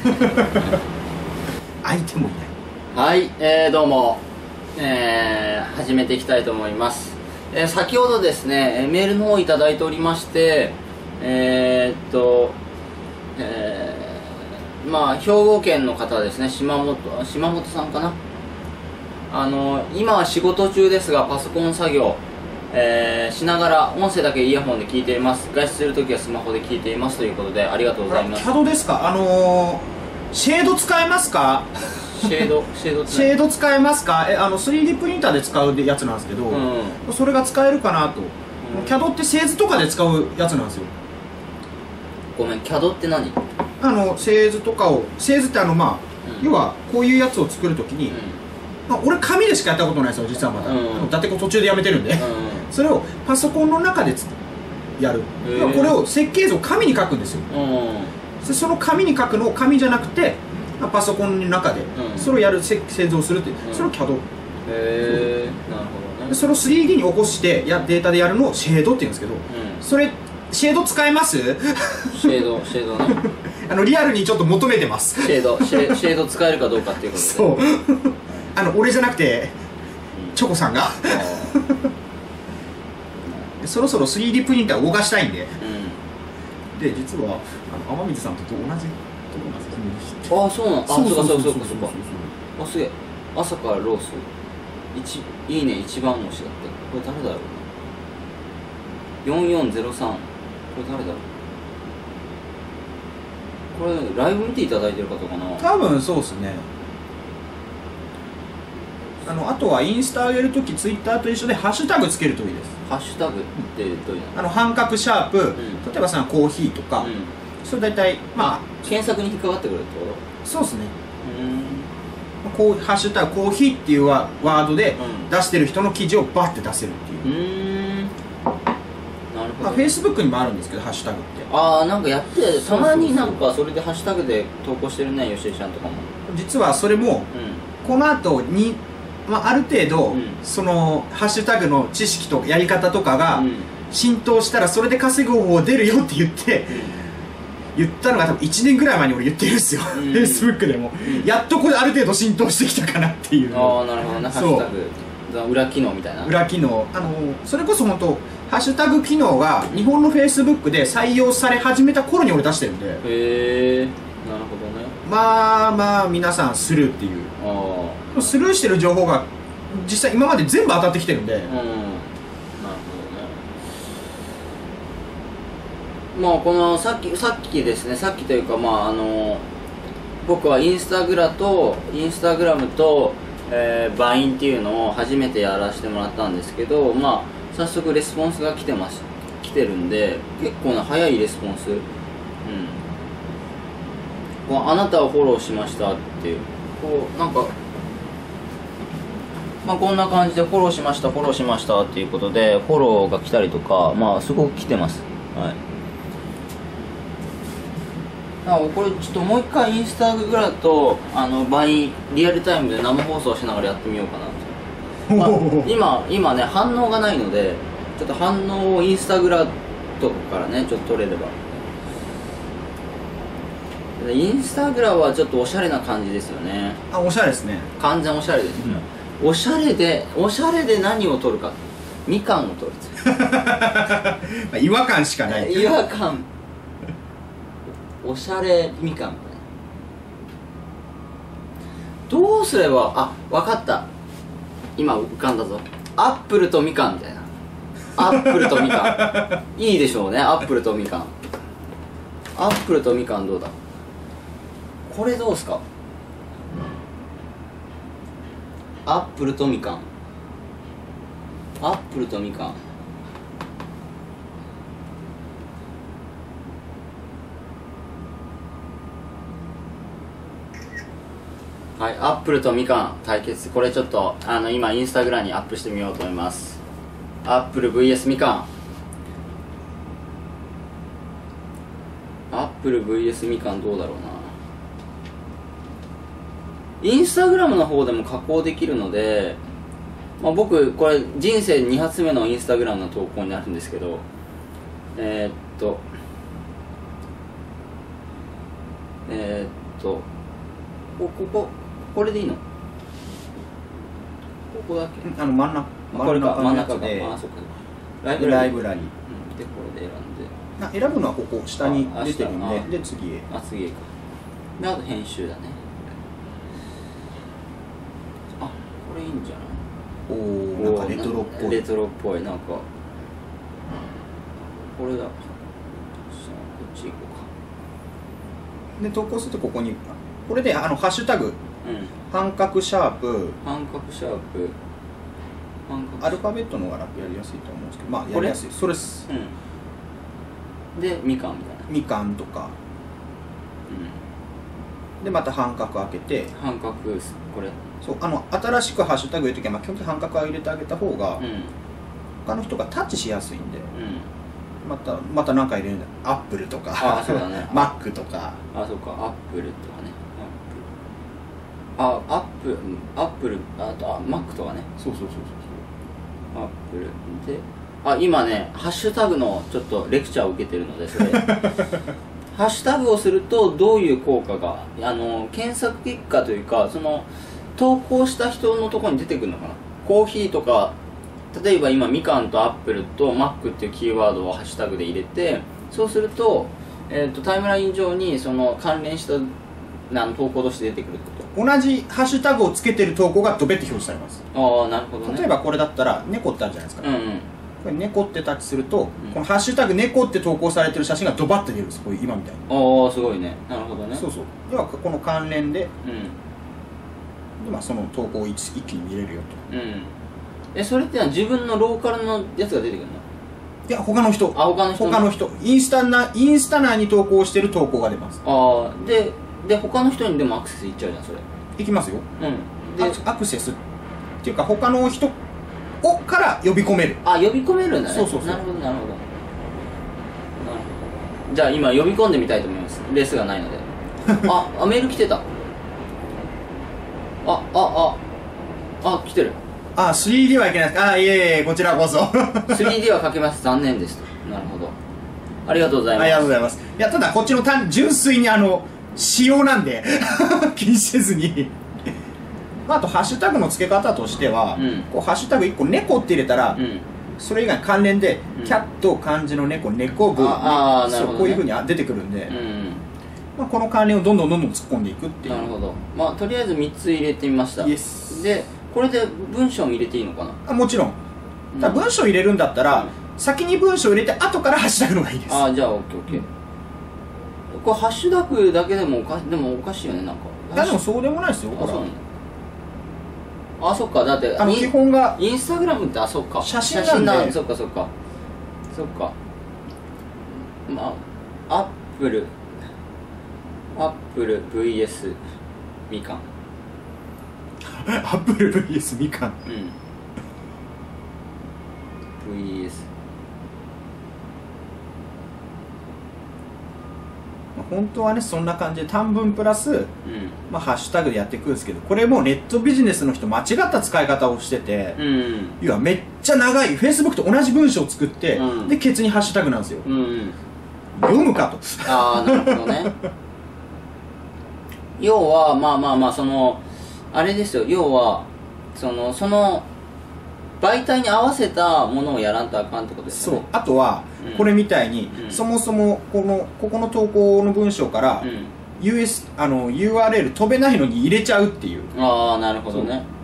相手もいない。はい、どうも、始めていきたいと思います。先ほどですね、メールの方をいただいておりまして、まあ兵庫県の方ですね、島本さんかな。今は仕事中ですがパソコン作業、しながら音声だけイヤホンで聞いています。外出するときはスマホで聞いていますということで、ありがとうございます。 CAD ですか？シェード使えますか？ シェード使えますか？3D プリンターで使うやつなんですけど、それが使えるかなと。CAD って製図とかで使うやつなんですよ。 ごめん、CAD って何？ 製図とかを、製図って要はこういうやつを作るときに、俺紙でしかやったことないですよ実は。まだだって途中でやめてるんで、それをパソコンの中でやる。これを設計図を紙に書くんですよ。その紙に書くのを紙じゃなくてパソコンの中でそれをやる、製図をするっていう、それを CAD。 なるほどね。 それを 3D に起こしてデータでやるのをシェードっていうんですけど、それシェード使えます？シェードね。 リアルにちょっと求めてます。 シェード使えるかどうかっていうことで。 そう俺じゃなくてチョコさんがそろそろ 3D プリンターを動かしたいんで、で実は天水さんと同じところなんですよ。 ああ、そうなん。あ、そうか。あ、すげえ。朝からロースいいね一番星だって。これ誰だろう。4403。これ誰だろう。これライブ見ていただいてる方かな。 多分そうですね。あとはインスタ上げるときツイッターと一緒でハッシュタグつけるといいです。 ハッシュタグってどういうの？ 半角シャープ、例えばさコーヒーとか、それ大体検索に引っかかってくるってこと？ そうですね。ハッシュタグコーヒーっていうワードで出してる人の記事をバッて出せるっていう。なるほど。フェイスブックにもあるんですけどハッシュタグって。 なんかやってたまになんかそれでハッシュタグで投稿してるね、吉井ちゃんとかも。 実はそれもこの後にある程度そのハッシュタグの知識とやり方とかが浸透したらそれで稼ぐ方法出るよって言ったのが多分1年ぐらい前に俺言ってるんですよ。フェイスブックでもやっとこれある程度浸透してきたかなっていう。 ああ、なるほどね。ハッシュタグ裏機能みたいな。 裏機能、それこそ本当ハッシュタグ機能が日本のフェイスブックで採用され始めた頃に俺出してるんで。 へえ、なるほどね。 皆さんスルーっていう、スルーしてる情報が実際今まで全部当たってきてるんで。なるほどね。 このさっきですね、さっきというか僕はインスタグラムとバインっていうのを初めてやらせてもらったんですけど、早速レスポンスが来てるんで、結構な早いレスポンス。あなたをフォローしましたっていう、なんかこんな感じでフォローしましたっていうことでフォローが来たりとか、すごく来てます。はい。これちょっともう一回インスタグラとバインリアルタイムで生放送しながらやってみようかなと。今ね反応がないので、ちょっと反応をインスタグラとかからねちょっと取れれば。インスタグラはちょっとおしゃれな感じですよね。 おしゃれですね。 完全おしゃれですね。おしゃれで何を取るか。みかんを取る。 違和感しかない。 違和感。おしゃれみかん。どうすれば、わかった。今浮かんだぞ。アップルとみかんみたいな。アップルとみかん。いいでしょうね、アップルとみかん。アップルとみかんどうだ。これどうすか。アップルとみかん。アップルとみかん。はい、アップルとみかん対決。これちょっと今インスタグラムにアップしてみようと思います。アップル vs みかん。アップル vs みかんどうだろうな。インスタグラムの方でも加工できるので、僕これ人生2発目のインスタグラムの投稿になるんですけど、 これでいいの？ここだけ？ 真ん中これか、真ん中か。 で、 あ、そっか。 ライブラリー。 で、これで選んで。 選ぶのはここ下に出てるんで、で次へ。 次へか。で、あと編集だね。あ、これいいんじゃない？ おお、なんかレトロっぽい。 レトロっぽい、なんか。これだ。こっち行こうか。 で、投稿するとここに、これでハッシュタグ、半角シャープ、アルファベットの方がやりやすいと思うんですけど、まあやりやすい。それです。 で、みかんみたいな。 みかんとか。で、また半角開けて。 半角、これ。 そう、新しくハッシュタグ入れるときは、基本的に半角を入れてあげた方が、他の人がタッチしやすいんで。また何か入れるんだ。アップルとか、 そうだね。 マックとか。 あ、そうか、アップルとかね。アップル、あとマックとかね。 そう。 アップルで、今ね、ハッシュタグのちょっとレクチャーを受けてるので、それハッシュタグをするとどういう効果が、検索結果というか、その投稿した人のところに出てくるのかな。コーヒーとか、例えば今みかんとアップルとマックっていうキーワードをハッシュタグで入れて、そうすると、タイムライン上にその関連した投稿として出てくるってこと。 同じハッシュタグをつけてる投稿がドベって表示されます。 ああ、なるほどね。 例えばこれだったら猫ってあるじゃないですか。これ猫ってタッチすると、このハッシュタグ猫って投稿されてる写真がドバッて出るんです。こういう今みたいに。 ああ、すごいね。なるほどね。 そう。ではこの関連で、でその投稿を一気に見れるよと。それって自分のローカルのやつが出てくるの？ いや、他の人。他の人。インスタ内に投稿してる投稿が出ます。 で他の人にでもアクセスいっちゃうじゃん、それ。 いきますよ。でアクセスっていうか他の人から呼び込める。 呼び込めるんだね。 そう。 なるほど。じゃあ今呼び込んでみたいと思います。レースがないので。メール来てた。来てる。 3D はいけないです。いえ、こちらこそ。 3D は書けます。残念ですと。なるほど。ありがとうございます。 ありがとうございます。いや、ただこっちの純粋に仕様なんで気にせずにあとハッシュタグの付け方としては、こうハッシュタグ1個猫って入れたら、それ以外に関連で、キャット漢字の猫部、こういうふうに出てくるんで、この関連をどんどん突っ込んでいくっていう。 なるほど。とりあえず3つ入れてみました。でこれで文章も入れていいのかな？ もちろん。文章入れるんだったら、先に文章入れて後からハッシュタグのがいいです。 じゃあ OKOK。これハッシュタグだけでもおかしいよね、なんか。 でもそうでもないですよ。 そっか。だって基本がインスタグラムってそっか、 写真なんで。 そっか。アップル VS みかん。 アップル VS みかん。 VS。 本当はね、そんな感じで短文プラス、ハッシュタグでやっていくんですけど、これもネットビジネスの人間違った使い方をしてて、要はめっちゃ長い Facebook と同じ文章を作って、でケツにハッシュタグなんですよ。読むかと。 なるほどね。要はそのあれですよ。要はその媒体に合わせたものをやらんとあかんってことですよね。 あとはこれみたいに、そもそもここの投稿の文章から、URL 飛べないのに入れちゃうっていう。 なるほどね。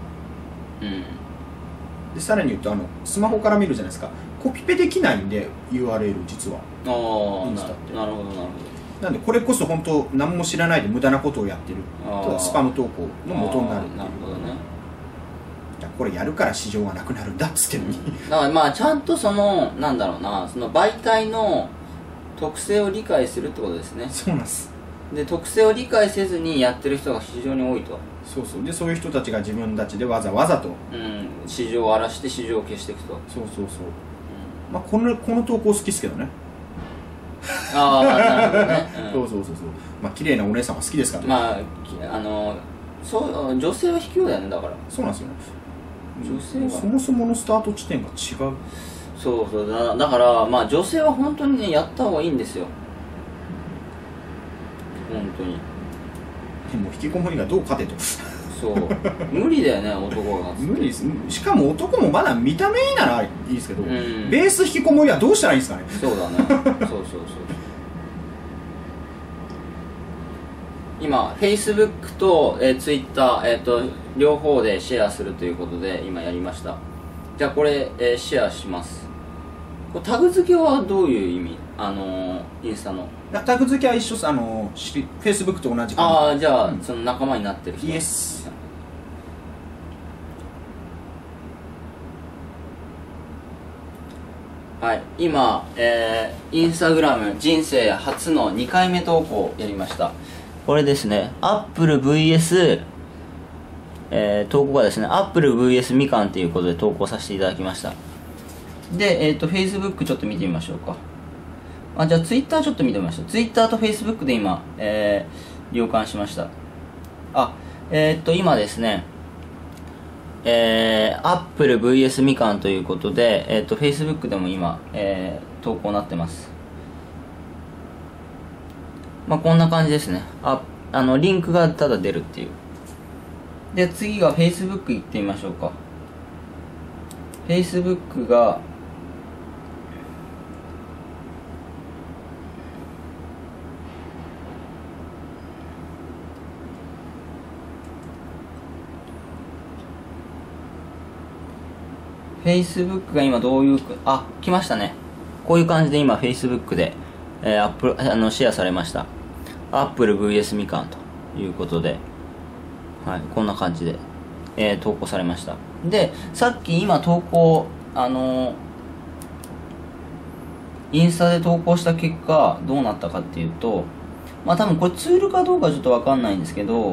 でさらに言うとスマホから見るじゃないですか。コピペできないんで URL 実は。インスタって。 なるほど。 なんでこれこそ本当何も知らないで無駄なことをやってる。スパム投稿の元になるっていう。 なるほどね。 これやるから市場がなくなるんだっつってのに。 だからちゃんとその媒体の特性を理解するってことですね。 そうなんです。 で特性を理解せずにやってる人が非常に多いと。 でそういう人たちが自分たちでわざわざと、 市場を荒らして市場を消していくと。 この投稿好きですけどね。 なるほどね。 綺麗なお姉さんは好きですからね。 女性は卑怯だよね。だからそうなんですよね。 女性はそもそものスタート地点が違う。 だから女性は本当にねやった方がいいんですよ。本当に。 もう引きこもりがどう勝てとそう無理だよね、男が勝つ無理です。しかも男もまだ見た目いいならいいですけど、 うん、 ベース引きこもりはどうしたらいいですかね。 そうだねそうそうそう今 Facebook と、Twitter、両方でシェアするということで今やりました。じゃあこれ、シェアします。これタグ付けはどういう意味？インスタのタグ付けは一緒です。Facebook と同じ感じ。 ああ、じゃあ、その仲間になってる人。 イエス。 はい、今、インスタグラム人生初の2回目投稿やりました。これですね、Apple vs、投稿がですね、Apple vs みかんということで投稿させていただきました。で、Facebook ちょっと見てみましょうか。じゃあ Twitter ちょっと見てみましょう。Twitter と Facebook で今、了解しました。今ですね、Apple vs みかんということで、Facebook でも今、投稿になってます。こんな感じですね。リンクがただ出るっていう。で、次が Facebook 行ってみましょうか。Facebook が、Facebook が今どういう、来ましたね。こういう感じで今 Facebook で、シェアされました。Apple vs みかんということで、はい、こんな感じで、投稿されました。で、さっき今投稿、インスタで投稿した結果、どうなったかっていうと、多分これツールかどうかちょっとわかんないんですけど、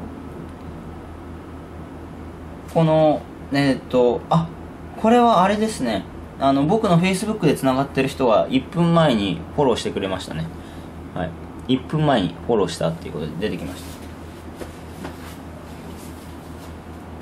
この、これはあれですね。僕の Facebook でつながってる人が1分前にフォローしてくれましたね。はい。1分前にフォローしたっていうことで出てきました。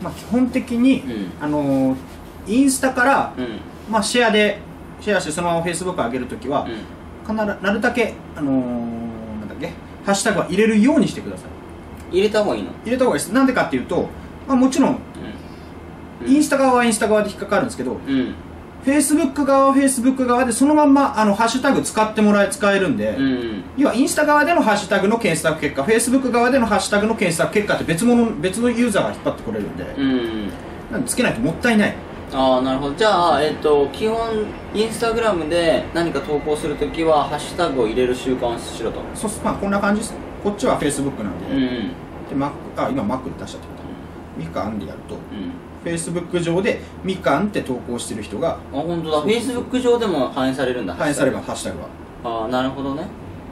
基本的に、インスタから、シェアしてそのまま Facebook 上げるときは、なるだけ、ハッシュタグは入れるようにしてください。 入れた方がいいの？ 入れた方がいいです。なんでかっていうと、もちろん、インスタ側はインスタ側で引っかかるんですけど、Facebook 側は Facebook 側でそのまんまハッシュタグ使えるんで、要はインスタ側でのハッシュタグの検索結果、Facebook 側でのハッシュタグの検索結果って別のユーザーが引っ張ってこれるんで、なんでつけないともったいない。 なるほど。じゃあ、基本インスタグラムで何か投稿するときはハッシュタグを入れる習慣をしろと。 そう、こんな感じですね。こっちは Facebook なんで、今 Mac で出しちゃってください。みかんでやると、Facebook 上でみかんって投稿してる人が、 本当だ。Facebook 上でも反映されるんだ。 反映されます、ハッシュタグは。 なるほどね。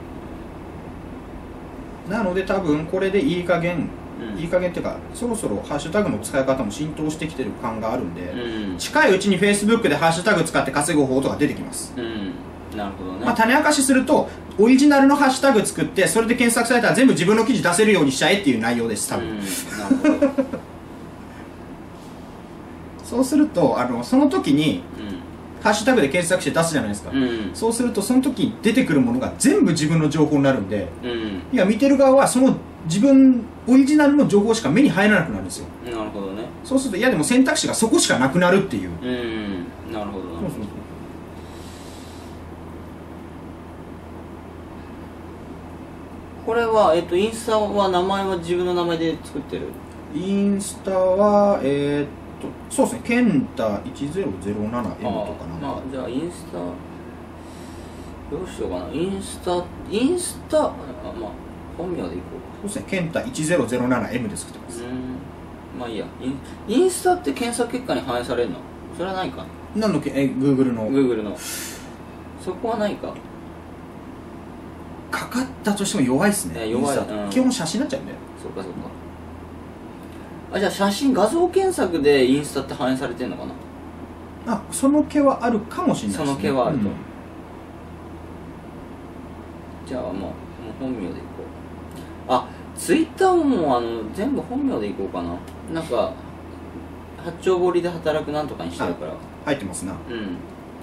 なので多分これでいい加減っていうか、そろそろハッシュタグの使い方も浸透してきてる感があるんで、近いうちに Facebook でハッシュタグ使って稼ぐ方法とか出てきます。 なるほどね。 種明かしするとオリジナルのハッシュタグ作ってそれで検索されたら全部自分の記事出せるようにしちゃえっていう内容です、多分。なるほど。そうするとその時に、ハッシュタグで検索して出すじゃないですか、そうするとその時に出てくるものが全部自分の情報になるんで、いや見てる側はその自分オリジナルの情報しか目に入らなくなるんですよ。 なるほどね。 そうするといやでも選択肢がそこしかなくなるっていう。 なるほどな。これはインスタは名前は自分の名前で作ってる？ インスタはそうですね、ケンタ 1007M とかな。 じゃあインスタどうしようかな。インスタ本名でいこうか。 そうですね、ケンタ 1007M で作ってます。 いいや。インスタって検索結果に反映されるの？それはないか。 何のGoogle のそこはないか。 かかったとしても弱いっすね。 弱い。 基本写真になっちゃうんで。 そうか。じゃあ画像検索でインスタって反映されてんのかな？ その毛はあるかもしれないですね。 その毛はあると。じゃあもう本名でいこう。ツイッターも全部本名でいこうかな。なんか八丁堀で働くなんとかにしてるから。 入ってますな。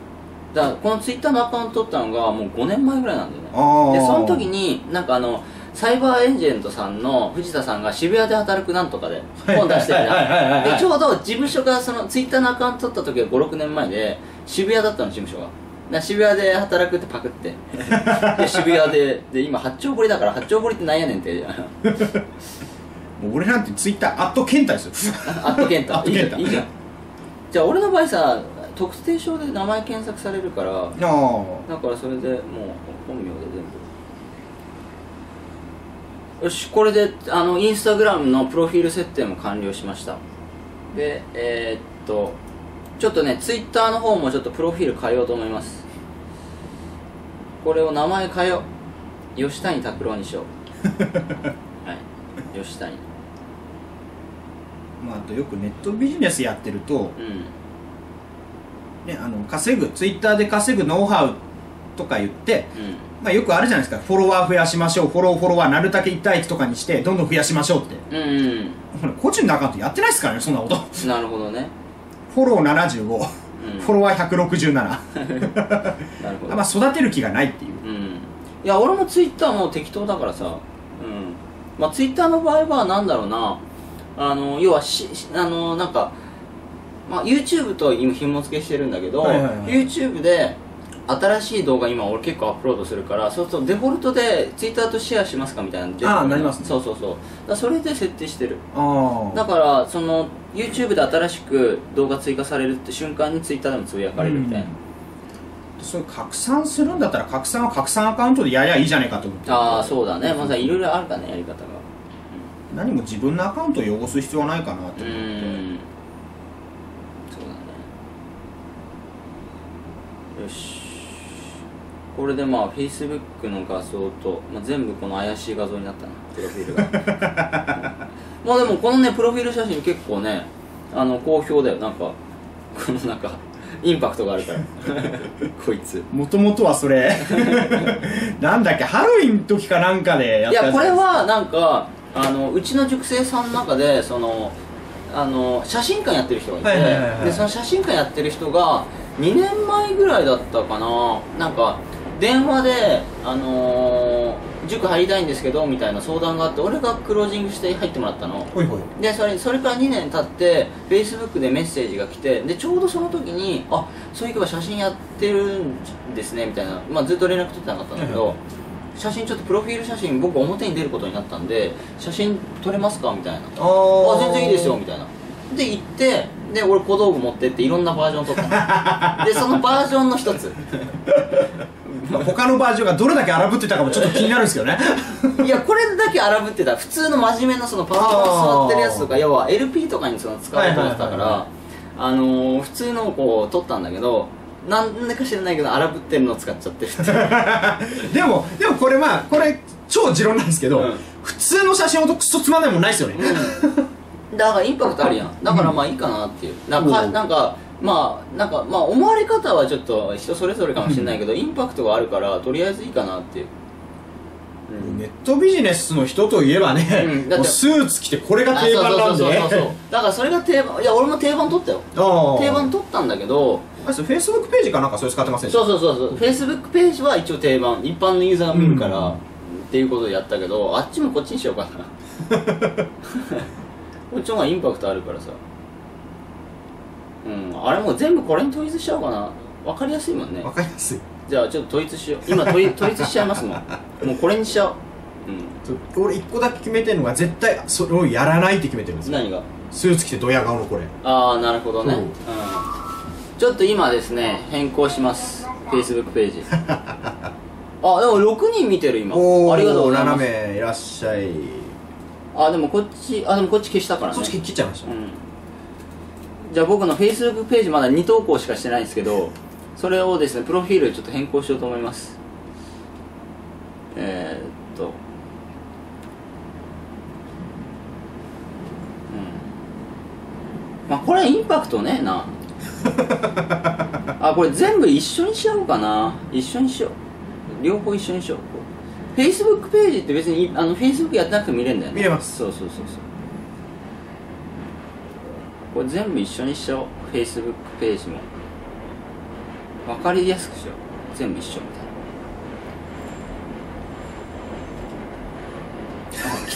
だからこのツイッターのアカウント取ったのがもう5年前ぐらいなんだよね。でその時になんかサイバーエージェントさんの藤田さんが渋谷で働くなんとかで本出してるじゃん。でちょうど事務所がそのツイッターのアカウント取った時が56年前で渋谷だったの、事務所が。渋谷で働くってパクってで渋谷で今八丁堀だから、八丁堀ってなんやねんってもう俺なんてツイッターケンタですよ。 ケンタいいじゃん。じゃあ俺の場合さ、特定証で名前検索されるから、だからそれでもう本名で全部。よし、これでインスタグラムのプロフィール設定も完了しました。でちょっとね、ツイッターの方もちょっとプロフィール変えようと思います。これを名前変えよう。吉谷拓郎にしようはい吉谷。 まあ、あとよくネットビジネスやってると、ね、稼ぐ、ツイッターで稼ぐノウハウとか言って、まあ、よくあるじゃないですか。フォロワー増やしましょう、フォロワーなるだけ1対1とかにしてどんどん増やしましょうって、個人のアカウントやってないですからね、そんなこと。 なるほどね。 フォロー75、フォロワー167なるほど。まあ育てる気がないっていう。 いや、俺もツイッターも適当だからさ、まあツイッターの場合はなんだろうな、要はなんか、まあ、YouTube と今紐付けしてるんだけど、YouTube で新しい動画今俺結構アップロードするから、そうするとデフォルトで Twitter とシェアしますかみたいなの出てくる。 なりますね。 そうだそれで設定してる。だからその YouTube で新しく動画追加されるって瞬間に Twitter でもつぶやかれるみたいな。 それ拡散するんだったら拡散は拡散アカウントでやりゃいいじゃねえかと思って。 そうだね。まずいろいろあるかね、やり方が。 何も自分のアカウントを汚す必要はないかなって思って。そうだね。 よし、これでまあ Facebook の画像と、まあ、全部この怪しい画像になったな、プロフィールがまあでもこのねプロフィール写真結構ね好評だよ。なんかこのなんかインパクトがあるからこいつもともとはそれなんだっけ、ハロウィンの時かなんかでやったやつ。 いや、これはなんかうちの塾生さんの中でその写真館やってる人がいて、でその写真館やってる人が2年前ぐらいだったかな、なんか電話で塾入りたいんですけどみたいな相談があって、俺がクロージングして入ってもらったの。でそれから2年経って Facebook でメッセージが来て、でちょうどその時に「あ、そういえば写真やってるんですね」みたいな、まあ、ずっと連絡取ってなかったんだけど、写真ちょっとプロフィール写真僕表に出ることになったんで写真撮れますかみたいな。あ、全然いいですよみたいな。で行って、で俺小道具持ってっていろんなバージョン撮ったのでそのバージョンの一つ他のバージョンがどれだけ荒ぶってたかもちょっと気になるんですけどねいや、これだけ荒ぶってた。普通の真面目なそのパソコン座ってるやつとか、要は LP とかにその使われてたから普通のをこう撮ったんだけど、なんでか知らないけど荒ぶってるのを使っちゃってるってでもこれこれ超持論なんですけど、普通の写真ほどクソつまんないもんないですよね、 だからインパクトあるやん。だからまあいいかなっていう。なんかまあ思われ方はちょっと人それぞれかもしれないけど、インパクトがあるからとりあえずいいかなっていう。 ネットビジネスの人といえばね、もうスーツ着てこれが定番なんでね。 だからそれが定番。いや、俺も定番取ったよ。定番取ったんだけど、 フェイスブックページかなんかそれ使ってませんでした？ そうフェイスブックページは一応定番、一般のユーザーが見るから、っていうことでやったけど、あっちもこっちにしようかなこっちの方がインパクトあるからさ。あれもう全部これに統一しちゃおうかな。分かりやすいもんね。 分かりやすい。 じゃあちょっと統一しよう。今統一しちゃいますもんもうこれにしちゃおう。 俺一個だけ決めてるのが、絶対それをやらないって決めてるんですよ。 何が？ スーツ着てドヤ顔のこれ。 ああ、なるほどね。ちょっと今ですね、変更します Facebook ページあ、でも6人見てる今。ありがとうございます。 7名いらっしゃい。 でもこっち消したからね。 そっち切っちゃいました。 じゃあ僕の Facebook ページまだ2投稿しかしてないんですけど、それをですね、プロフィールちょっと変更しようと思います。まあこれはインパクトねえなこれ全部一緒にしちゃおうかな。一緒にしよう。両方一緒にしよう。Facebook ページって別にFacebook やってなくても見れるんだよね。 見れます。 そうこれ全部一緒にしちゃおう。 Facebook ページも分かりやすくしよう。全部一緒みたいな。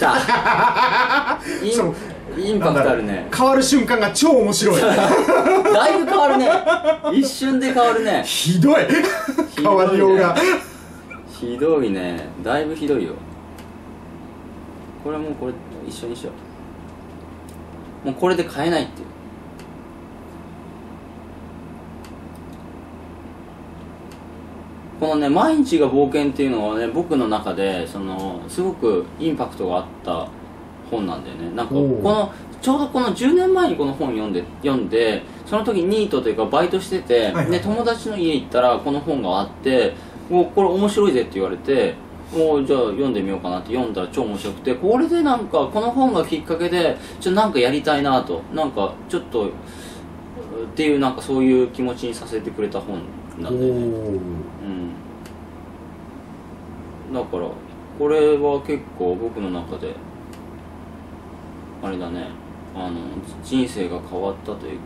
たそう、 インパクトあるね。 変わる瞬間が超面白い。 だいぶ変わるね。一瞬で変わるね。 ひどい変わりようがひどいね。だいぶひどいよ。これはもうこれ一緒にしよう。もうこれで買えないっていう。このね、毎日が冒険っていうのはね、僕の中ですごくインパクトがあった本なんだよね。なんかちょうどこの10年前にこの本読んで、その時ニートというかバイトしてて、はいはい、で友達の家行ったらこの本があって、もうこれ面白いぜって言われて、もうじゃあ読んでみようかなって読んだら超面白くて、これでなんかこの本がきっかけでなんかやりたいなと、なんかちょっとっていう、なんかそういう気持ちにさせてくれた本なんだよね。だからこれは結構僕の中であれだね、人生が変わったというか。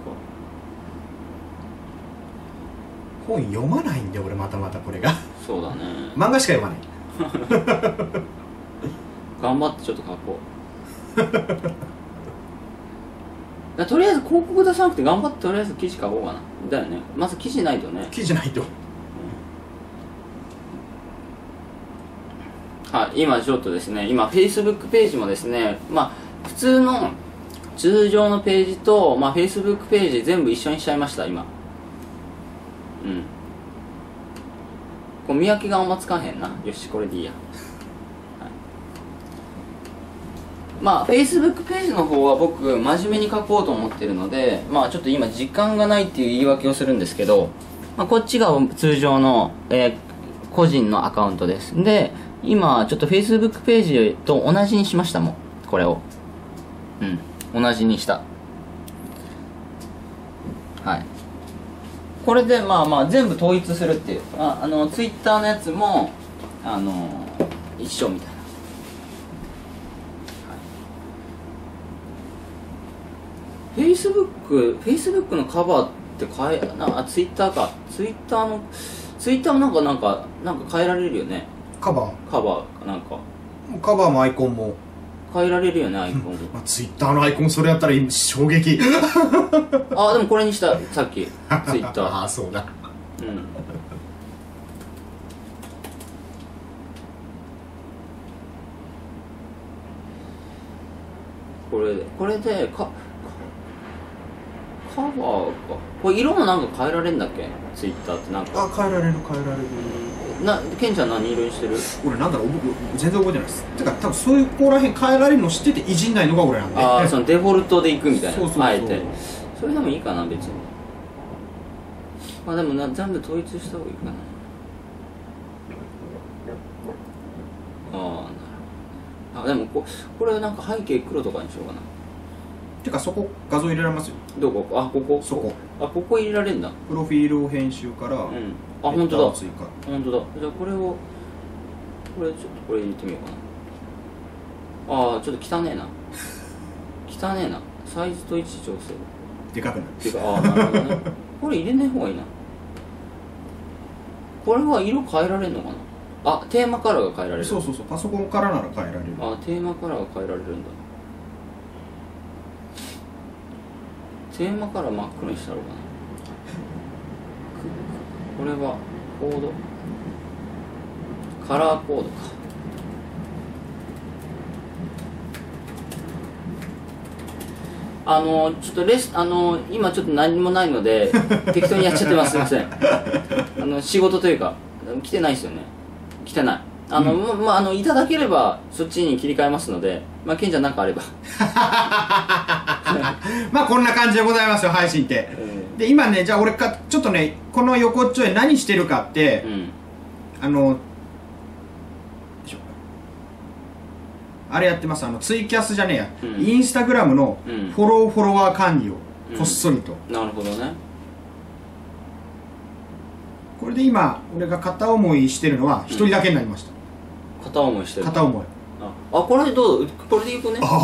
本読まないんで俺またこれがそうだね、 漫画しか読まない頑張ってちょっと書こうとりあえず広告出さなくて頑張ってとりあえず記事書こうかな。だよね、まず記事ないとね。 記事ないと、 はい、今ちょっとですね、今 Facebook ページもですね、普通の通常のページと、Facebook ページ全部一緒にしちゃいました今。こう見分けがあんまつかへんな。よし、これでいいや。Facebook ページの方は僕真面目に書こうと思ってるので、ちょっと今時間がないっていう言い訳をするんですけど、こっちが通常の、個人のアカウントです。で、今ちょっと Facebook ページと同じにしましたもん、これを。同じにした。はい。これで全部統一するっていう。Twitter のやつも一緒みたいな。Facebook のカバーってTwitter か。Twitter もなんか変えられるよね。 カバーなんかカバーもアイコンも変えられるよね、アイコン Twitter のアイコンそれやったら衝撃でもこれにしたさっきTwitter ああそうだ。 これでカバーか。これ色もなんか変えられるんだっけ、ツイッターって。なんか変えられるケンちゃん何色にしてる？ 俺僕全然覚えてないです。てか多分そういうここら辺変えられるの知ってていじんないのが俺なんで。 そのデフォルトでいくみたいな。 そうあえてそれでもいいかな別に。でも全部統一した方がいいかな。なるほど。でもこれはなんか背景黒とかにしようかな。 てかそこ画像入れられますよ。 どこ？ここ。 そこ。 ここ入れられるんだ。 プロフィールを編集から。 本当だ。追加。本当だ。じゃあこれちょっとこれ入れてみようかな。ちょっと汚ねえな。サイズと位置調整。 でかくなる。 てかなるほどね。これ入れない方がいいな。これは色変えられるのかな。テーマカラーが変えられる。 そうパソコンからなら変えられる。 テーマカラーが変えられるんだ。テーマカラー真っ黒にしたろうかな。これはコードカラーコードか。ちょっと今ちょっと何もないので適当にやっちゃってます。すいません。仕事というか来てないですよね。来てない。いただければそっちに切り替えますので、ケンちゃんなんかあればこんな感じでございますよ、配信って。で今ね、じゃあ俺ちょっとね、この横っちょで何してるかって、あれやってます。ツイキャスじゃねえや、インスタグラムのフォロワー管理をこっそりと。 なるほどね。 これで今俺が片思いしてるのは一人だけになりました。 片思いしてる。 片思い。 これどう？これでいくね。こ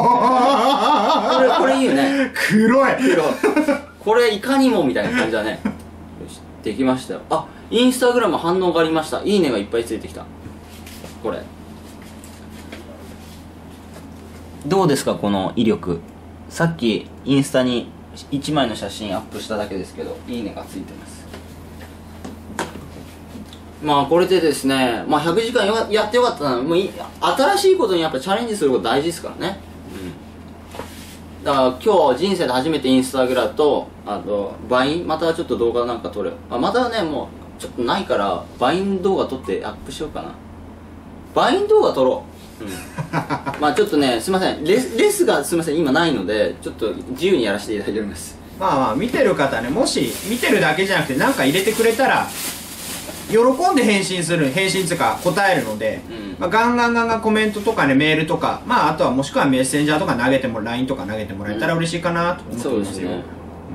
れいいよね。 黒い。 これいかにもみたいな感じだね。よし、できましたよ。インスタグラム反応がありました。いいねがいっぱいついてきた。これどうですかこの威力。さっきインスタに1枚の写真アップしただけですけど、いいねがついてます。まあこれでですね、まあ100時間やってよかったな。もう新しいことにやっぱチャレンジすること大事ですからね。だから今日人生で初めてインスタグラと、あとバイン、またちょっと動画なんか撮る。またね、もうちょっとないからバイン動画撮ってアップしようかな。バイン動画撮ろう。まあちょっとね、すいません、レスがすいません今ないので、ちょっっと自由にやらせていただいております。 まあまあ見てる方ね、もし見てるだけじゃなくて何か入れてくれたら喜んで返信っていうか答えるので、まあ、ガンガンコメントとかね、メールとか、まああとはもしくはメッセンジャーとか投げても LINE とか投げてもらえたら嬉しいかなと思ってますよ。そうですね。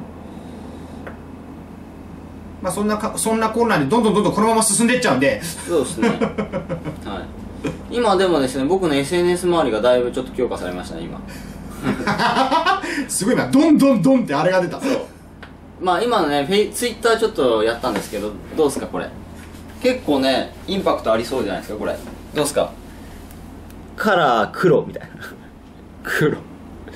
まあそんなコーナーでどんどんこのまま進んでいっちゃうんで。 そうですね。はい。今でもですね、僕の SNS 周りがだいぶちょっと強化されましたね今。 すごいな、どんどんってあれが出た。そう。 まあ今のね、ツイッターちょっとやったんですけど、どうですかこれ。結構ね、インパクトありそうじゃないですかこれ。どうですか。カラー黒みたいな。黒。はい。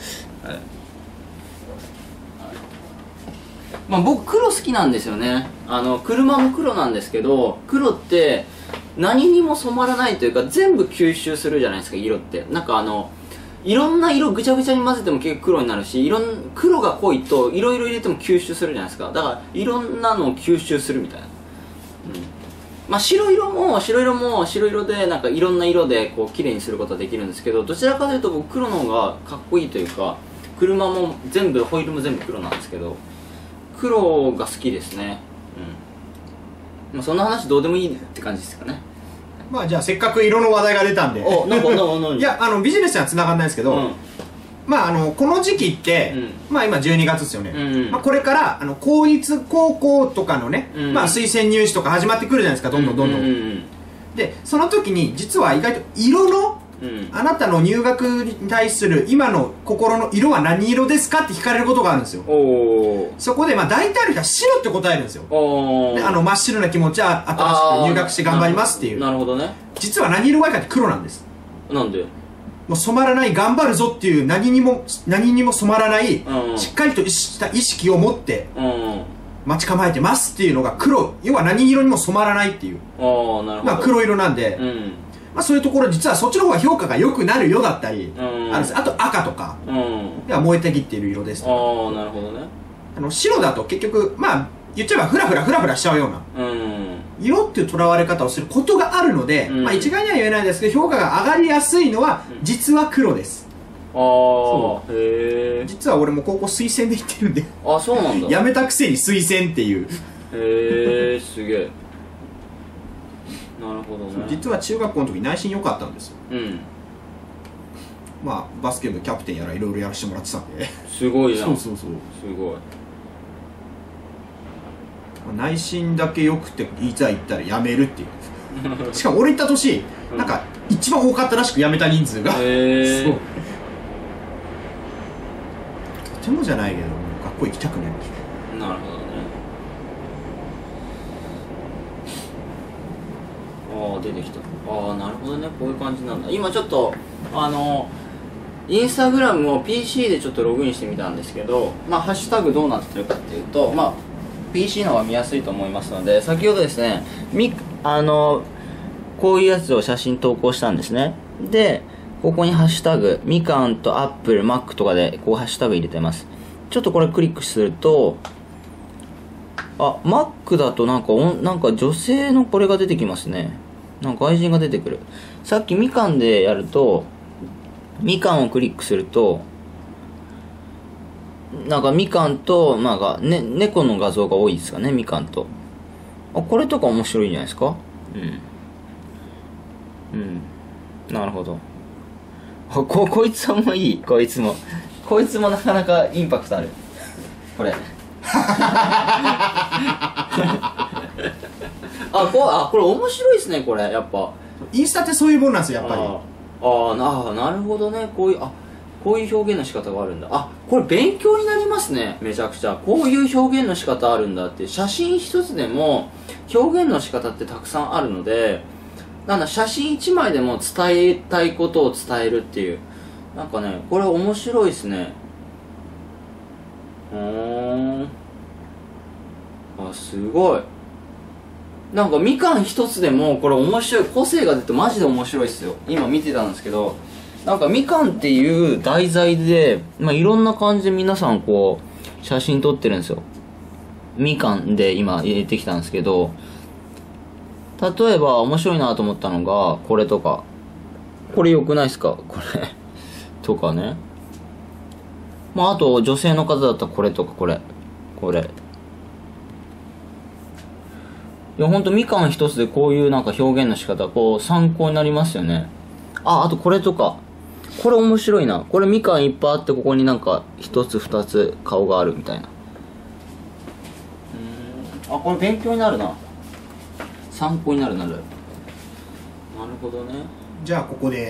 まあ僕黒好きなんですよね。車も黒なんですけど、黒って何にも染まらないというか全部吸収するじゃないですか、色って。なんかいろんな色ぐちゃぐちゃに混ぜても結局黒になるし、黒が濃いといろいろ入れても吸収するじゃないですか。だからいろんなのを吸収するみたいな。まあ白色も白色でなんかいろんな色でこう綺麗にすることはできるんですけど、どちらかというと僕黒の方がかっこいいというか、車も全部ホイールも全部黒なんですけど、黒が好きですね。まあそんな話どうでもいいって感じですかね。 まあじゃあせっかく色の話題が出たんで、いやビジネスには繋がんないですけど、まあこの時期って、まあ今12月ですよね。まあこれから公立高校とかのね、まあ推薦入試とか始まってくるじゃないですか、どんどん。でその時に実は意外と色の、あなたの入学に対する今の心の色は何色ですかって聞かれることがあるんですよ。そこでまあ大体の人は白って答えるんですよ。で真っ白な気持ちは新しく入学して頑張りますっていう。 なるほどね。 実は何色がいいかって黒なんです。 なんでもう染まらない、頑張るぞっていう何にも染まらない、しっかりとした意識を持って待ち構えてますっていうのが黒、要は何色にも染まらないっていう、まあ黒色なんで、まあそういうところ実はそっちの方が評価が良くなるよだったり、あと赤とかは燃えてきっている色です。 なるほどね。 白だと結局まあ言っちゃえばフラフラしちゃうような色っていうとらわれ方をすることがあるので、まあ一概には言えないですけど評価が上がりやすいのは実は黒です。 へえ。 実は俺も高校推薦で行ってるんで。 あ、そうなんだ。 やめたくせに推薦っていう。 へえ、すげえ。なるほどね。 実は中学校の時内心良かったんですよ。まあバスケ部キャプテンやらいろいろやらせてもらってたんで。 すごいじゃん。 そうすごい。 内心だけ良くていざ行ったら辞めるっていうしかも俺行った年、なんか一番多かったらしく辞めた人数が。そうとてもじゃないけど学校行きたくないんでしょ。 なるほどね。出てきた。なるほどね。こういう感じなんだ。今ちょっとインスタグラムを PC でちょっとログインしてみたんですけど、まあハッシュタグどうなってるかっていうと、まあPC の方が見やすいと思いますので、先ほどですね、こういうやつを写真投稿したんですね。で、ここにハッシュタグ、みかんとアップル、マックとかでこうハッシュタグ入れてます。ちょっとこれクリックすると、マックだとなんか女性のこれが出てきますね。なんか外人が出てくる。さっきみかんでやると、みかんをクリックすると、なんかみかんとなんか、猫の画像が多いですかね、みかんと。これとか面白いんじゃないですか。なるほど。こいつもいい。こいつもなかなかインパクトある。これこれ面白いですね。これやっぱインスタってそういうもんなんですよ、やっぱり。 なるほどね。こういう表現の仕方があるんだ。これ勉強になりますね。めちゃくちゃこういう表現の仕方あるんだって。写真一つでも表現の仕方ってたくさんあるので、写真一枚でも伝えたいことを伝えるっていう、 なんかねこれ面白いですね。あ、すごい。なんかみかん一つでもこれ面白い、個性が出てマジで面白いっすよ。今見てたんですけど、なんかみかんっていう題材で、まあ、いろんな感じで皆さんこう写真撮ってるんですよ。みかんで今入れてきたんですけど、例えば面白いなと思ったのがこれとか、これ良くないですか、これとかね。まああと女性の方だったらこれとか、これいやほんとみかん一つでこういうなんか表現の仕方こう参考になりますよね。あとこれとか、これ面白いな。これみかんいっぱいあってここになんか一つ二つ顔があるみたいな。これ勉強になるな、参考になる。なるほどね。 じゃあここで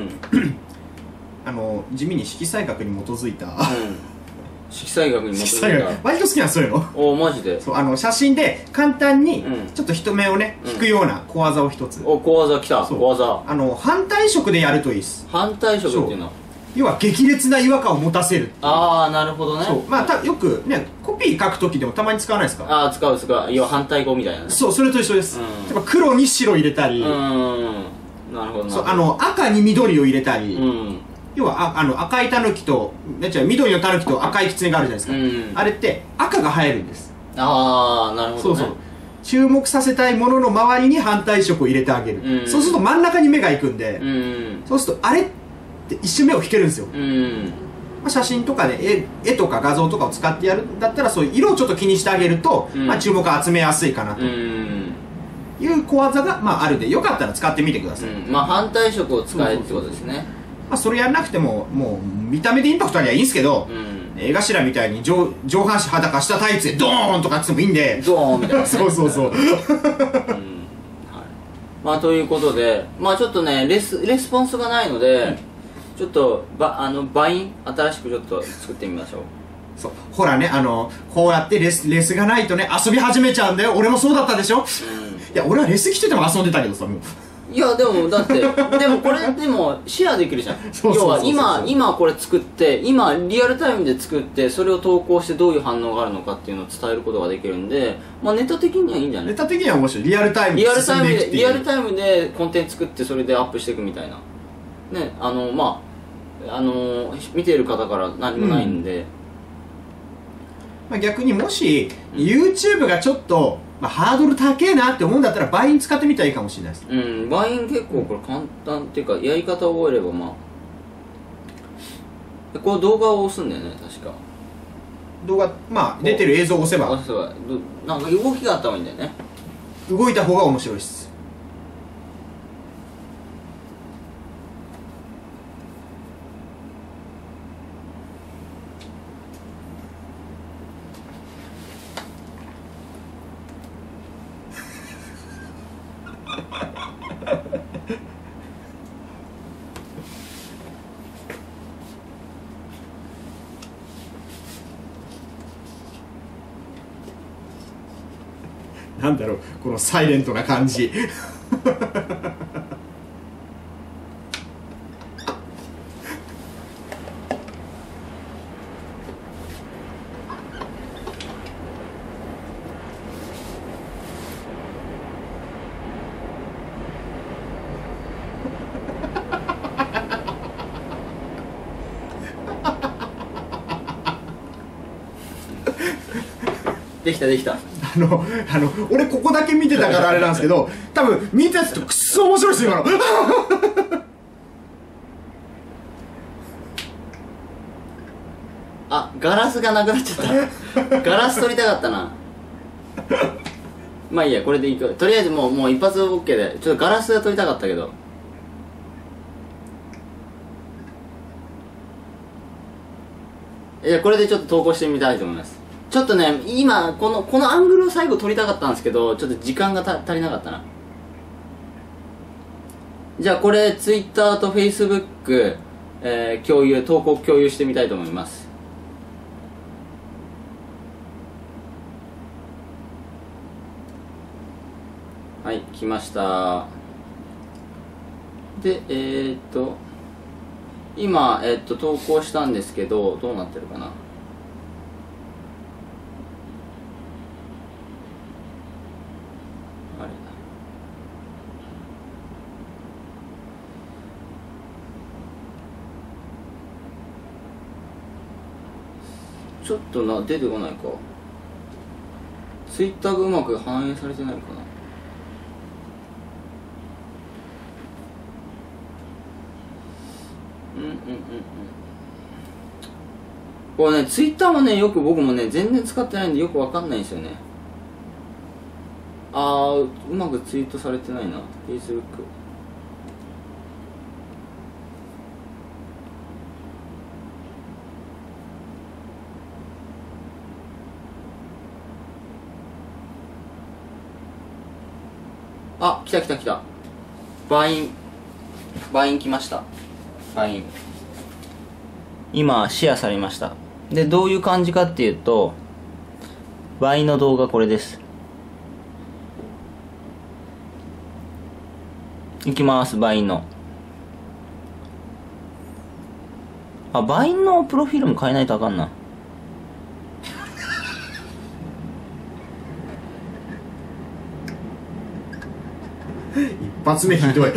地味に色彩学に基づいた、 色彩学に基づいた割と好きなんそういうの。 マジで。 そう写真で簡単にちょっと人目をね引くような小技を一つ。 小技きた。小技反対色でやるといいです。 反対色っていうのは要は激烈な違和感を持たせる。 なるほどね。 そうまあよくねコピー書く時でもたまに使わないですか。 使う。要は反対語みたいなね。 そう、それと一緒です。例えば黒に白入れたり、 なるほど。 そう赤に緑を入れたり、要は赤いタヌキと緑のタヌキと赤いキツネがあるじゃないですか。あれって赤が映えるんです。 なるほどね。 そう注目させたいものの周りに反対色を入れてあげる。そうすると真ん中に目が行くんで、そうするとあれって一瞬目を引けるんですよ。写真とかで絵とか画像とかを使ってやるんだったら、そういう色をちょっと気にしてあげると、注目を集めやすいかなという小技があるで、よかったら使ってみてください。 反対色を使えってことですね。 それやらなくてももう見た目でインパクトありゃいいんですけど、絵頭みたいに上半身裸下タイツでドーンとかってもいいんで、 ドーンみたいなそうということで、ちょっとねレスポンスがないので、ちょっとバイン新しくちょっと作ってみましょう。 そうほらねこうやってレスがないとね遊び始めちゃうんだよ。俺もそうだったでしょ。いや俺はレス着てても遊んでたけどさ、もういやでもだってでもこれでもシェアできるじゃん。要は今これ作って、今リアルタイムで作って、それを投稿してどういう反応があるのかっていうのを伝えることができるんで、ネタ的にはいいんじゃない。 ネタ的には面白い。リアルタイムで進んでいくっていう。 リアルタイムでコンテンツ作ってそれでアップしていくみたいなね。見ている方から何もないんで、 逆にもし YouTube がちょっとハードル高えなって思うんだったらバイン使ってみたらいいかもしれないです。 バイン結構これ簡単っていうか、やり方を覚えればこの動画を押すんだよね確か。 動画出てる映像を押せばなんか動きがあった方がいいんだよね。 動いた方が面白いです。なんだろうこのサイレントな感じできた。 俺ここだけ見てたからあれなんですけど、多分見たやつとくっそ面白いですよ今のガラスがなくなっちゃったガラス取りたかったな。いいや、これでいいか。とりあえずもう一発 OK で、ちょっとガラスが取りたかったけど、これでちょっと投稿してみたいと思います。ちょっとね今このアングルを最後撮りたかったんですけど、ちょっと時間が足りなかったな。じゃあこれ Twitter と Facebook、投稿共有してみたいと思います。はい、来ました。で今、投稿したんですけど、どうなってるかな。あれちょっと出てこないか。ツイッターがうまく反映されてないかな。これね、ツイッターもね、僕もね、全然使ってないんでよくわかんないんですよね。うまくツイートされてないな、Facebook。来た。バイン来ました。バイン。今、シェアされました。で、どういう感じかっていうと、バインの動画これです。いきます、バインの。バインのプロフィールも変えないとあかんな。 一発目ひどい。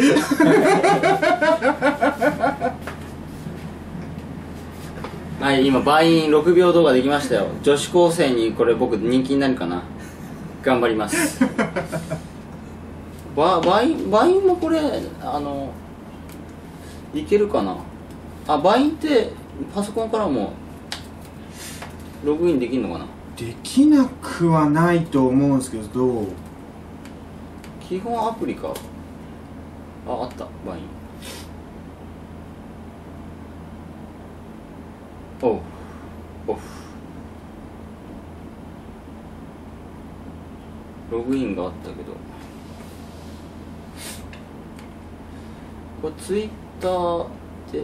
はい、今バイン6秒動画できましたよ。女子高生にこれ僕人気になるかな。頑張ります。バインもこれいけるかな。バインってパソコンからもログインできるのかな。 できなくはないと思うんですけど、 基本アプリか。あった、バイン。オフ。ログインがあったけど、これツイッターで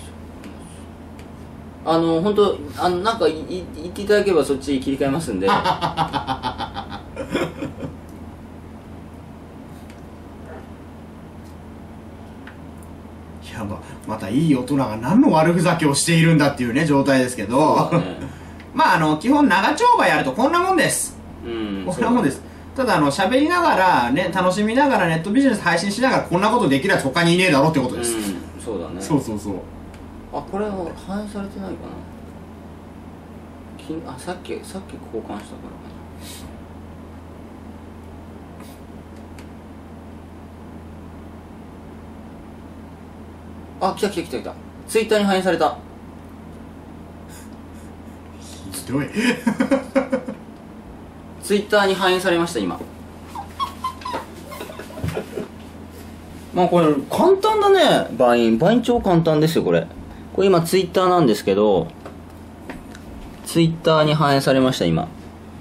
本当なんか言っていただければそっち切り替えますんで。 またいい大人が何の悪ふざけをしているんだっていうね状態ですけど、ね、まあ基本長丁場やるとこんなもんです。こんなもんです。ただ喋りながらね、楽しみながらネットビジネス配信しながらこんなことできるやつ他にいねえだろってことです。 そうだね。 そう。 これは反映されてないかな。さっき交換したからかな。来た。ツイッターに反映された。 ひどい。 ツイッターに反映されました今。これ簡単だね。バイン超簡単ですよこれ今ツイッターなんですけど、ツイッターに反映されました今。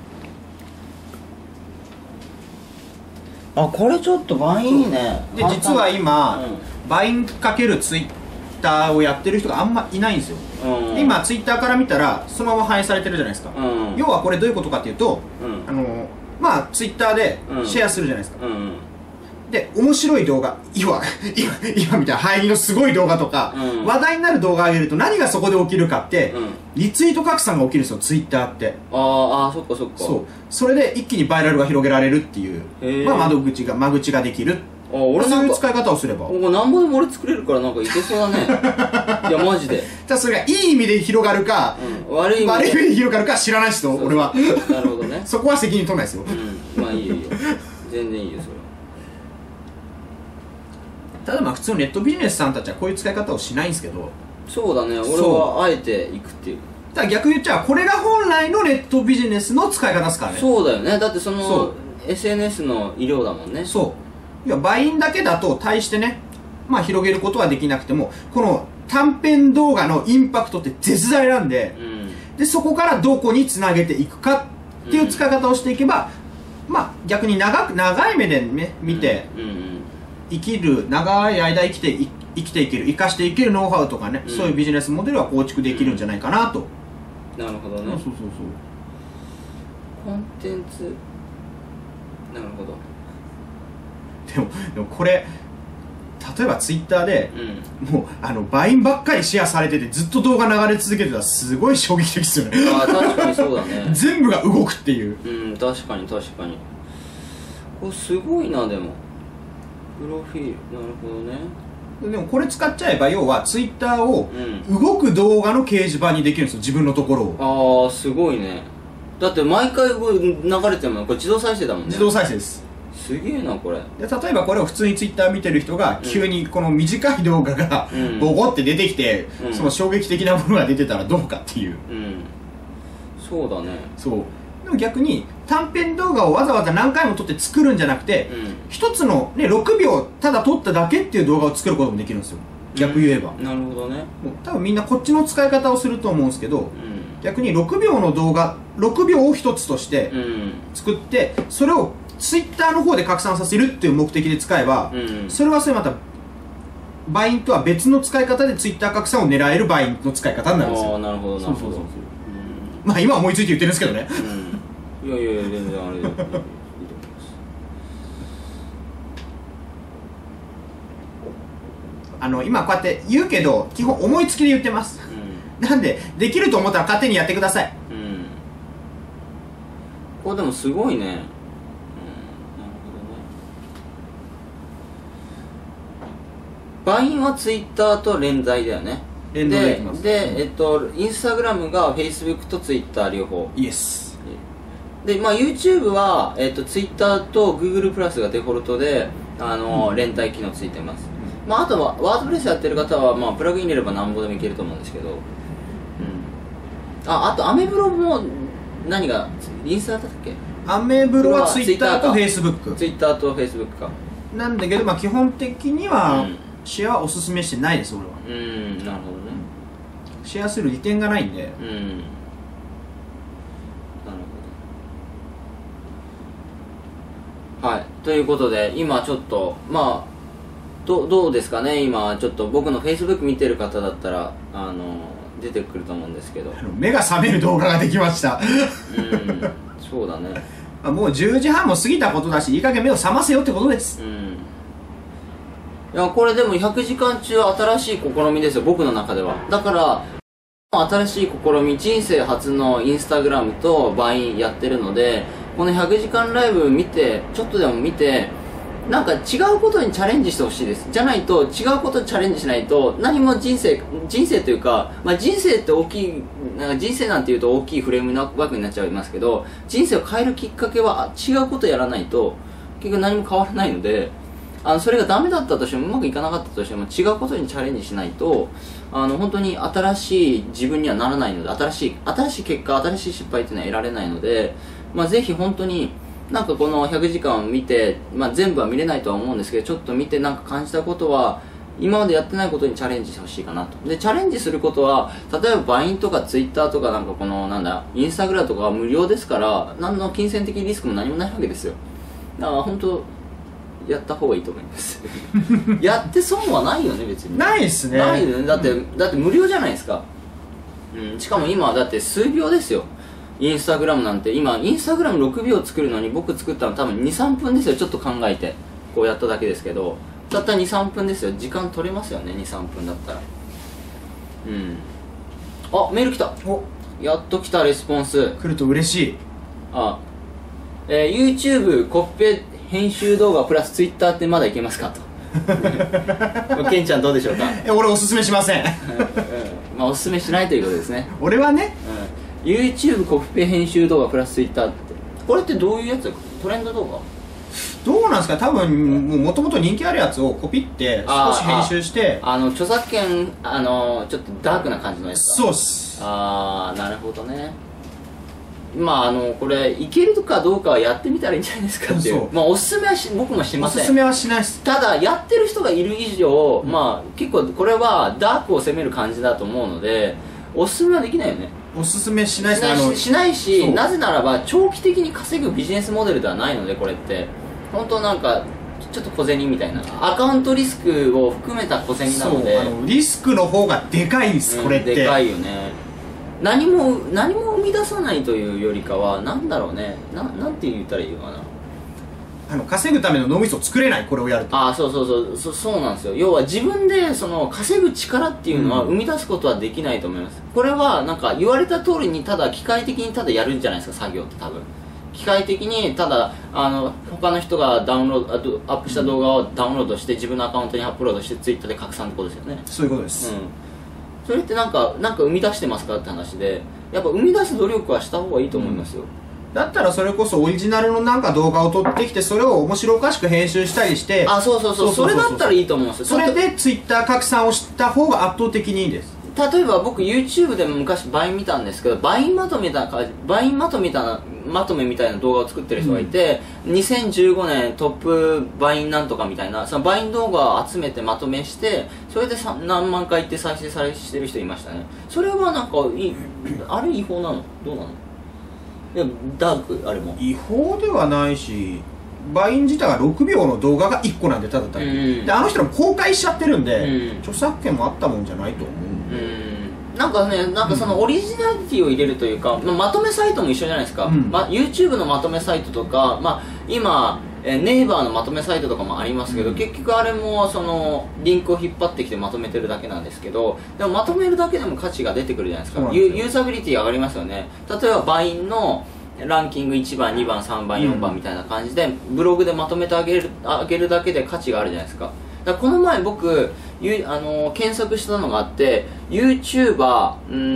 これちょっとバインいいね。 で実は今、バインかけるツイッターをやってる人があんまいないんですよ。今ツイッターから見たらそのまま反映されてるじゃないですか。要はこれどういうことかっていうと、ツイッターでシェアするじゃないですか。で面白い動画、今みたいな入りのすごい動画とか、話題になる動画を上げると何がそこで起きるかって、リツイート拡散が起きるんですよツイッターって。 そっか。 それで一気にバイラルが広げられるっていう、間口ができる。そういう使い方をすればなんぼでも俺作れるからなんかいけそうだね。いやマジで。 ただそれがいい意味で広がるか、悪い意味で広がるか知らない人、俺は。 なるほどね。 そこは責任取らないですよ。 いいよ全然いいよそれは。 ただ普通のネットビジネスさんたちはこういう使い方をしないんですけど。 そうだね、俺はあえていくっていう。 だから逆に言っちゃこれが本来のネットビジネスの使い方ですからね。 そうだよね。だってSNS の医療だもんね。 いやバインだけだと対してね、広げることはできなくてもこの短編動画のインパクトって絶大なんで、でそこからどこにつなげていくかっていう使い方をしていけば、逆に長い目でね見て、長い間生きていける、生かしていけるノウハウとかね、そういうビジネスモデルは構築できるんじゃないかなと。 なるほどね。そうコンテンツ、なるほど。 でもこれ例えばツイッターで、もうバインばっかりシェアされててずっと動画流れ続けてたらすごい衝撃的ですよね。 ああ確かにそうだね。 全部が動くっていう。 確かに確かに。これすごいな。でもプロフィール、なるほどね。 でもこれ使っちゃえば要はツイッターを動く動画の掲示板にできるんですよ、自分のところを。ああすごいね。だって毎回流れてるもん、これ自動再生だもんね。 自動再生です。 すげえなこれ。 で例えばこれを普通にツイッター見てる人が急にこの短い動画がボコって出てきて、その衝撃的なものが出てたらどうかっていう。 そうだね。 そう。でも逆に短編動画をわざわざ何回も撮って作るんじゃなくて、一つの、ね、6秒ただ撮っただけっていう動画を作ることもできるんですよ、逆言えば。 なるほどね。 もう多分みんなこっちの使い方をすると思うんですけど、逆に6秒の動画6秒を一つとして作って、それをツイッターの方で拡散させるっていう目的で使えば、それはそれまたバインとは別の使い方でツイッター拡散を狙えるバインの使い方になるんですよ。 ああなるほどなるほど。 まあ今思いついて言ってるんですけどね。 いやいやいや全然あれいいと思います。 今こうやって言うけど基本思いつきで言ってます、なんでできると思ったら勝手にやってください。 これでもすごいね。なるほどね。バインはツイッターと連載だよね。 連動できます。 でインスタグラムがフェイスブックとツイッター両方。 イエス。 でYouTube はツイッターと Google プラスがデフォルトで連帯機能ついてます。あとはワードプレスやってる方はプラグイン入れればなんぼでもいけると思うんですけど、あとアメブロも何がインスタだったっけ？ アメブロはツイッターとフェイスブック。 ツイッターとフェイスブックか。 なんだけど基本的にはシェアはおすすめしてないです俺は。 なるほどね。 シェアする利点がないんで。 はい、ということで今ちょっとどうですかね。今ちょっと僕のフェイスブック見てる方だったら出てくると思うんですけど、 目が覚める動画ができました。 そうだね。 もう10時半も過ぎたことだし、いい加減目を覚ませよってことです。 いやこれでも100時間中新しい試みですよ、僕の中では。だから新しい試み、人生初のインスタグラムとバインやってるので、この100時間ライブ見て、ちょっとでも見て、なんか違うことにチャレンジしてほしいです。じゃないと、違うことにチャレンジしないと、何も人生というか、人生って大きい、人生なんていうと大きいフレームな枠になっちゃいますけど、人生を変えるきっかけは違うことやらないと、結局何も変わらないので、それがダメだったとしても、うまくいかなかったとしても、違うことにチャレンジしないと、本当に新しい自分にはならないので、新しい結果、新しい失敗っていうのは得られないので、ぜひ本当に、なんかこの100時間を見て、全部は見れないとは思うんですけど、ちょっと見てなんか感じたことは、今までやってないことにチャレンジしてほしいかなと。で、チャレンジすることは、例えばバインとかツイッターとかなんかこの、インスタグラムとかは無料ですから、何の金銭的リスクも何もないわけですよ。だから本当、やった方がいいと思いますやって損はないよね別に。 ないっすね。 ないよね。だって無料じゃないですか。しかも今だって数秒ですよ、インスタグラムなんて。今インスタグラム6秒作るのに僕作ったの多分 2,3 分ですよ。ちょっと考えてこうやっただけですけど、たった 2,3 分ですよ。時間取れますよね 2,3 分だったら。あ、メール来た。やっと来たレスポンス。 来ると嬉しい。 YouTube コッペ編集動画プラス Twitter ってまだいけますかとケンちゃんどうでしょうか。 俺おすすめしませんおすすめしないということですね。 俺はね、 YouTube コッペ編集動画プラス Twitter って、これってどういうやつ？トレンド動画どうなんですか。多分もともと人気あるやつをコピって少し編集して、 著作権ちょっとダークな感じのやつだ。 そうっす。 なるほどね。これいけるかどうかはやってみたらいいんじゃないですかっていう。おすすめは僕もしません。 おすすめはしないっす。 ただやってる人がいる以上、結構これはダークを攻める感じだと思うので、おすすめはできないよね。 おすすめしないしないし、なぜならば長期的に稼ぐビジネスモデルではないので、これって本当なんかちょっと小銭みたいな、アカウントリスクを含めた小銭なので、 リスクの方がでかいんです、これって。 でかいよね。何も生み出さないというよりかは、なんだろうね、なんて言ったらいいのか稼ぐための脳みそを作れない、これをやると。 ああ、そうなんですよ。要は自分でその稼ぐ力っていうのは生み出すことはできないと思います。これはなんか言われた通りにただ機械的にただやるんじゃないですか、作業って多分。機械的にただ他の人がアップした動画をダウンロードして自分のアカウントにアップロードしてツイッターで拡散ってことですよね。 そういうことです。 それってなんか生み出してますかって話で、やっぱ生み出す努力はした方がいいと思いますよ。 だったらそれこそオリジナルのなんか動画を撮ってきて、それを面白おかしく編集したりして、 それだったらいいと思うんですよ。 それでツイッター拡散をした方が圧倒的にいいです。 例えば僕 YouTube でも昔バイン見たんですけど、バインまとめみたいな動画を作ってる人がいて、2015年トップバインなんとかみたいな、そのバイン動画を集めてまとめして、それで何万回って再生してる人いましたね。それはなんかあれ違法なの？どうなの？いや、ダークあれも違法ではないし、バイン自体は6秒の動画が1個なんで、ただ単に、であの人らも公開しちゃってるんで、著作権もあったもんじゃないと思う。 なんかね、なんかそのオリジナリティを入れるというか、まとめサイトも一緒じゃないですか。YouTube のまとめサイトとか、今ネイバーのまとめサイトとかもありますけど、結局あれもそのリンクを引っ張ってきてまとめてるだけなんですけど、でもまとめるだけでも価値が出てくるじゃないですか。ユーザビリティ上がりますよね。例えばバインのランキング1番2番3番4番みたいな感じでブログでまとめてあげるだけで価値があるじゃないですか。だからこの前僕検索したのがあって、 YouTuber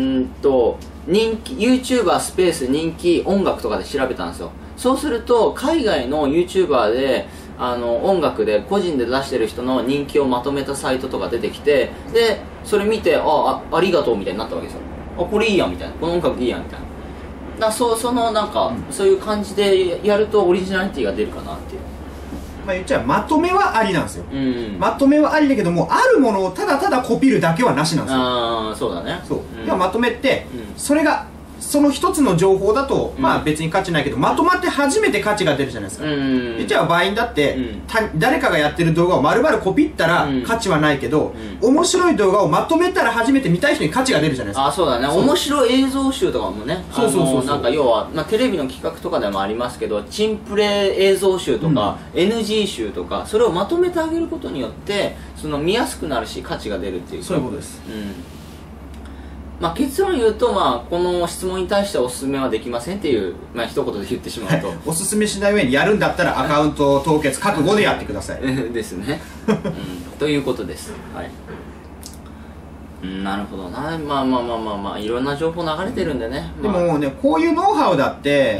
スペース人気音楽とかで調べたんですよ。そうすると海外の YouTuber で音楽で個人で出してる人の人気をまとめたサイトとか出てきて、でそれ見てありがとうみたいになったわけですよ。これいいやみたいな、この音楽いいやみたいな。だからなんかそういう感じでやるとオリジナリティが出るかなっていう。 言っちゃまとめはありなんですよ。まとめはありだけども、あるものをただただコピるだけはなしなんですよ。 ああ、そうだね。 そう。ではまとめって、それがその一つの情報だと、別に価値ないけど、まとまって初めて価値が出るじゃないですか。言っちゃバインだって、誰かがやってる動画を丸々コピったら価値はないけど、面白い動画をまとめたら初めて見たい人に価値が出るじゃないですか。 あ、そうだね。面白い映像集とかもね、なんか要は、テレビの企画とかでもありますけど、チンプレ映像集とか、NG 集とか、それをまとめてあげることによって見やすくなるし価値が出るっていうか。 そういうことです。 結論言うと、この質問に対してはおすすめはできませんっていう、一言で言ってしまうと、 おすすめしない上にやるんだったらアカウント凍結覚悟でやってくださいですね、ということです。はい。なるほどな。いろんな情報流れてるんでね。 でもね、こういうノウハウだって、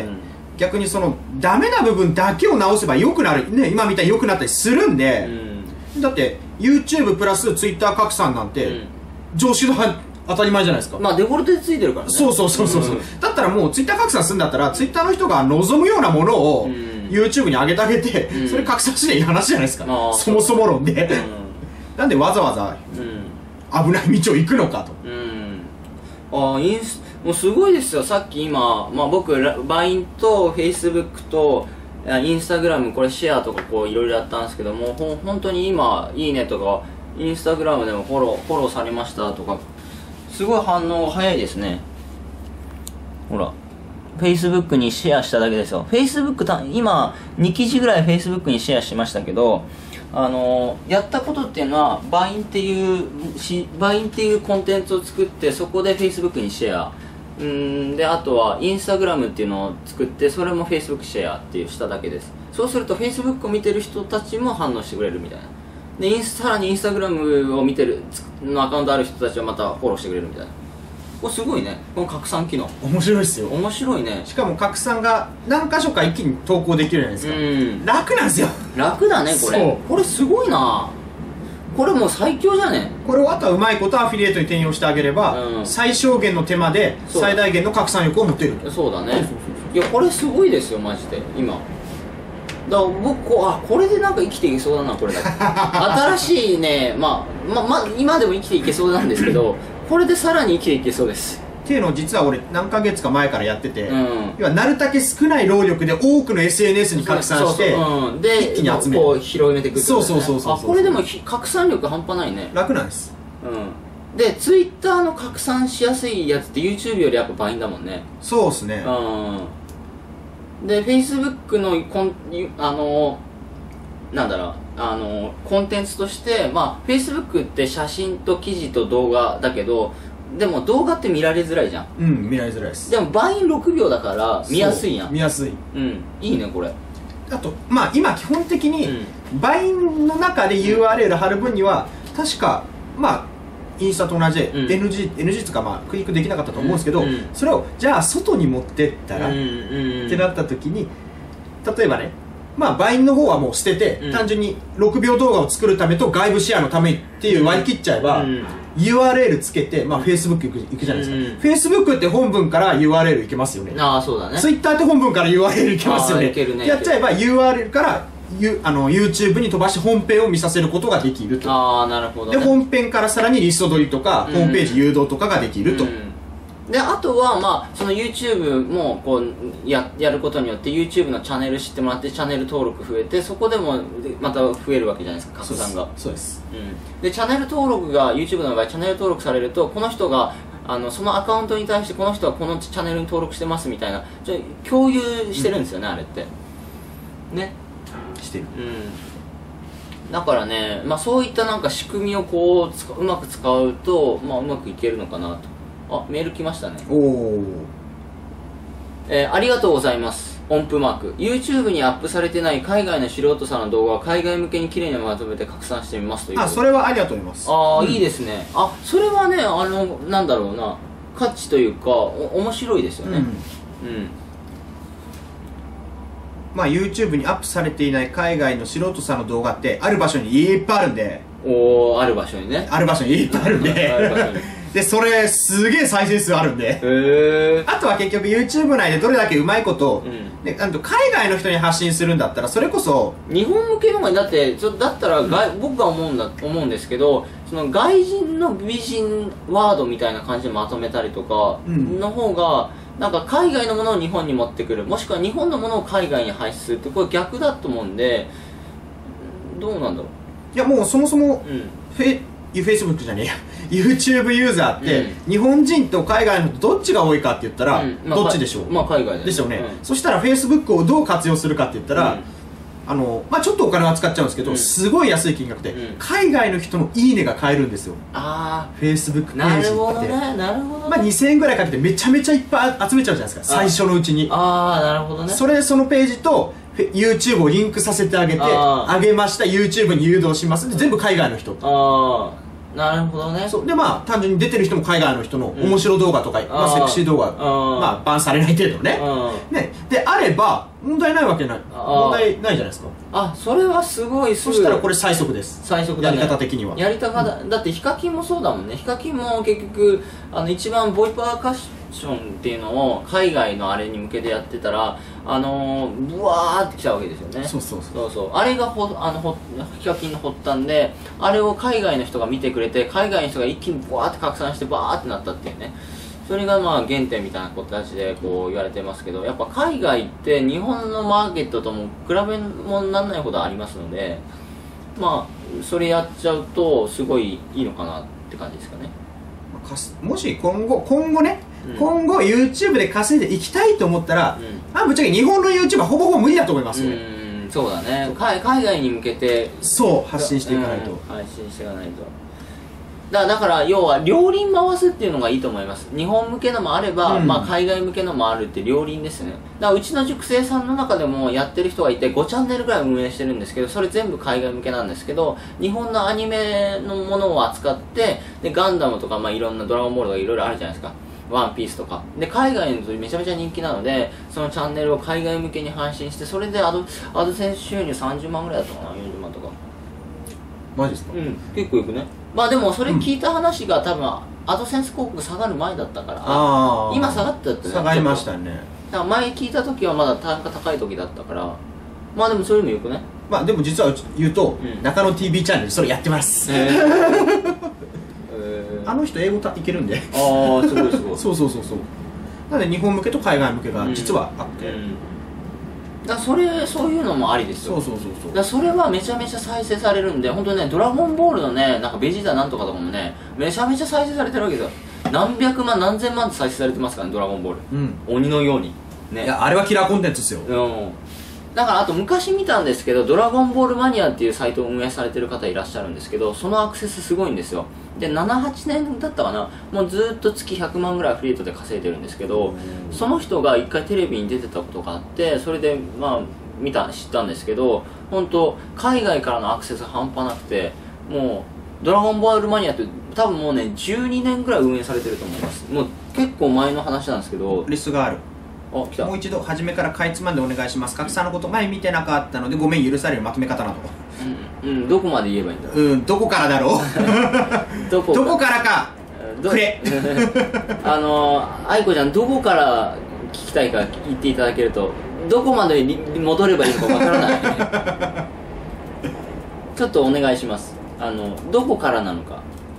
逆にそのダメな部分だけを直せば良くなるね、今みたいに良くなったりするんで、だって YouTube プラス Twitter 拡散なんて、常識の当たり前じゃないですか。 デフォルトでついてるからね。 そうだったらもうツイッター拡散するんだったら、ツイッターの人が望むようなものを YouTube に上げてあげて、それ拡散していい話じゃないですか、そもそも論で。なんでわざわざ危ない道を行くのかと。 もうすごいですよ。さっき今、僕バインと Facebook とインスタグラム、これシェアとかいろいろやったんですけども、本当に今いいねとかインスタグラムでもフォローされましたとか、すごい反応が早いですね。ほら、Facebook にシェアしただけですよ。Facebook 今2記事ぐらい Facebook にシェアしましたけど、やったことっていうのはバインっていうコンテンツを作って、そこで Facebook にシェアで、あとは Instagram っていうのを作って、それも Facebook シェアっていうしただけです。そうすると Facebook を見てる人たちも反応してくれるみたいな。でさらにインスタグラムを見てるのアカウントある人たちはまたフォローしてくれるみたいな。これすごいね、この拡散機能面白いっすよ。 面白いね。 しかも拡散が何箇所か一気に投稿できるじゃないですか。楽なんですよ。 楽だね。これすごいな。これもう最強じゃね。 これをあとはうまいことアフィリエイトに転用してあげれば、最小限の手間で最大限の拡散力を持てると。 そうだね。いや、これすごいですよマジで。今だから僕これでなんか生きていけそうだな。これだけ新しいね、今でも生きていけそうなんですけど、これでさらに生きていけそうです。 っていうのを実は俺何ヶ月か前からやってて、要はなるだけ少ない労力で多くの SNS に拡散して、 で一気に集める、 広めていくってことね。 そうこれでも拡散力半端ないね。 楽なんです。 で Twitter の拡散しやすいやつって YouTube よりやっぱ倍だもんね。 そうっすね。 で Facebook のなんだろうコンテンツとして、まあ Facebook って写真と記事と動画だけど、でも動画って見られづらいじゃん。 うん、見られづらいです。 でもバイン6秒だから見やすいやん。 見やすい。 うん、いいねこれ。 あとまあ今基本的にバインの中で URL 貼る分には確かまあインスタと同じで NG とかまあクリックできなかったと思うんですけど、それをじゃあ外に持ってったらってなった時に、例えばね、まあバインの方はもう捨てて単純に6秒動画を作るためと外部シェアのためっていう割り切っちゃえば、URL つけて、まあ Facebook 行くじゃないですか。Facebook って本文から URL 行けますよね。 ああ、そうだね。 Twitter って本文から URL 行けますよね。やっちゃえば URL からYouTube に飛ばして本編を見させることができると。 ああ、なるほど、ね。 で本編からさらにリスト取りとか、ホームページ誘導とかができると。 であとはまあその YouTube もこうやることによって YouTube のチャンネル知ってもらってチャンネル登録増えて、そこでもまた増えるわけじゃないですか、拡散が。 そうです。 でチャンネル登録が YouTube の場合チャンネル登録されると、この人がそのアカウントに対してこの人はこのチャンネルに登録してますみたいな共有してるんですよね、あれってね。 してる。 だからね、まあ、そういったなんか仕組みをこううまく使うと、まあ、うまくいけるのかなと。あ、メール来ましたね。 おお。 ありがとうございます。音符マーク。YouTube にアップされてない海外の素人さんの動画を海外向けに綺麗にまとめて拡散してみますという。 あ、それはありがとうございます。 ああ、いいですね。あ、それはね、なんだろうな、価値というか面白いですよね。 まあ YouTube にアップされていない海外の素人さんの動画ってある場所にいっぱいあるんで。 おー、ある場所にね。 ある場所にいっぱいあるんで。ある場所に。で、それすげえ再生数あるんで。あとは結局 YouTube 内でどれだけうまいこと、海外の人に発信するんだったら、それこそ日本向けの方がだってだったら僕が思うんですけど、その外人の美人ワードみたいな感じでまとめたりとかの方が、なんか海外のものを日本に持ってくる、もしくは日本のものを海外に配信するって、これ逆だと思うんで、どうなんだろう。 いやもうそもそも、Facebook じゃねえやYouTube ユーザーって、日本人と海外の人どっちが多いかって言ったら、どっちでしょう。 まあ海外ですよね。そしたら Facebook をどう活用するかって言ったら、まあちょっとお金は使っちゃうんですけど、すごい安い金額で、海外の人のいいねが買えるんですよ。 ああ、 Facebook ページって。 なるほどね、なるほどね。 まあ2000円ぐらいかけてめちゃめちゃいっぱい集めちゃうじゃないですか、最初のうちに。 ああ、なるほどね。 そのページとYouTube をリンクさせてあげて、あげました、YouTube に誘導しますで、全部海外の人。 ああ、なるほどね。 そうで、まあ単純に出てる人も海外の人の面白動画とか、まあセクシー動画、まあバンされない程度ね。であれば問題ないわけない、問題ないじゃないですか。 あ、それはすごい。 そしたらこれ最速です。 最速だね、 やり方的には。 やり方だってヒカキンもそうだもんね。ヒカキンも結局一番ボイパーカッションっていうのを海外のあれに向けてやってたら、ブワーってきたわけですよね。そうあれがヒカキンの発端で、あれを海外の人が見てくれて、海外の人が一気にブワーって拡散してバーってなったっていうね。それがまあ原点みたいな形でこう言われてますけど、やっぱ海外って日本のマーケットとも比べもにならないほどありますので、まあそれやっちゃうとすごいいいのかなって感じですかね。 もし今後ね、今後 YouTube で稼いでいきたいと思ったら、ぶっちゃけ日本の YouTube はほぼほぼ無理だと思いますよね。 そうだね。海外に向けて発信していかないと。 配信していかないと。だから要は両輪回すっていうのがいいと思います。日本向けのもあれば、まあ海外向けのもあるって両輪ですね。だからうちの塾生さんの中でもやってる人がいて、5チャンネルぐらい運営してるんですけど、それ全部海外向けなんですけど、日本のアニメのものを扱って、でガンダムとか、まあいろんなドラゴンボールとかいろいろあるじゃないですか。ワンピースとかで海外の人めちゃめちゃ人気なので、そのチャンネルを海外向けに配信して、それでアドセンス収入30万ぐらいだったかな、40万とか。 マジですか？ 結構いくね。まあでもそれ聞いた話が多分アドセンス広告下がる前だったから、今下がったってね。 下がりましたね。 だから前聞いた時はまだ単価高い時だったから、まあでもそれもよくね。 まあでも実は言うと、中野 TV チャンネルそれやってます。あの人英語いけるんで。 ああ、すごいすごい。 そうなので日本向けと海外向けが実はあって、 だそういうのもありですよ。だそれはめちゃめちゃ再生されるんで、本当にね、ドラゴンボールのね、なんかベジータなんとかとかもね、めちゃめちゃ再生されてるわけですよ。何百万何千万って再生されてますからね、ドラゴンボール。鬼のように。 ね。 いやあれはキラーコンテンツですよ。 だからあと昔見たんですけど、ドラゴンボールマニアっていうサイトを運営されてる方いらっしゃるんですけど、そのアクセスすごいんですよ。で78年だったかな、もうずっと月100万ぐらいアフリエイトで稼いでるんですけど、その人が一回テレビに出てたことがあって、それでまあ知ったんですけど、本当海外からのアクセス半端なくて、もうドラゴンボールマニアって多分もうね12年ぐらい運営されてると思います。もう結構前の話なんですけど。 リストがある。 来た。 もう一度初めからかいつまんでお願いします。格差のこと前見てなかったのでごめん許されるまとめ方など。 どこまで言えばいいんだ。 どこからだろうどこからかくれ愛子ちゃんどこから聞きたいか言っていただけると、どこまで戻ればいいのかわからないちょっとお願いします。どこからなのか。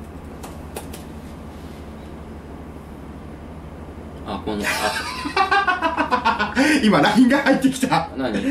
今 LINE が入ってきた。 何ちょ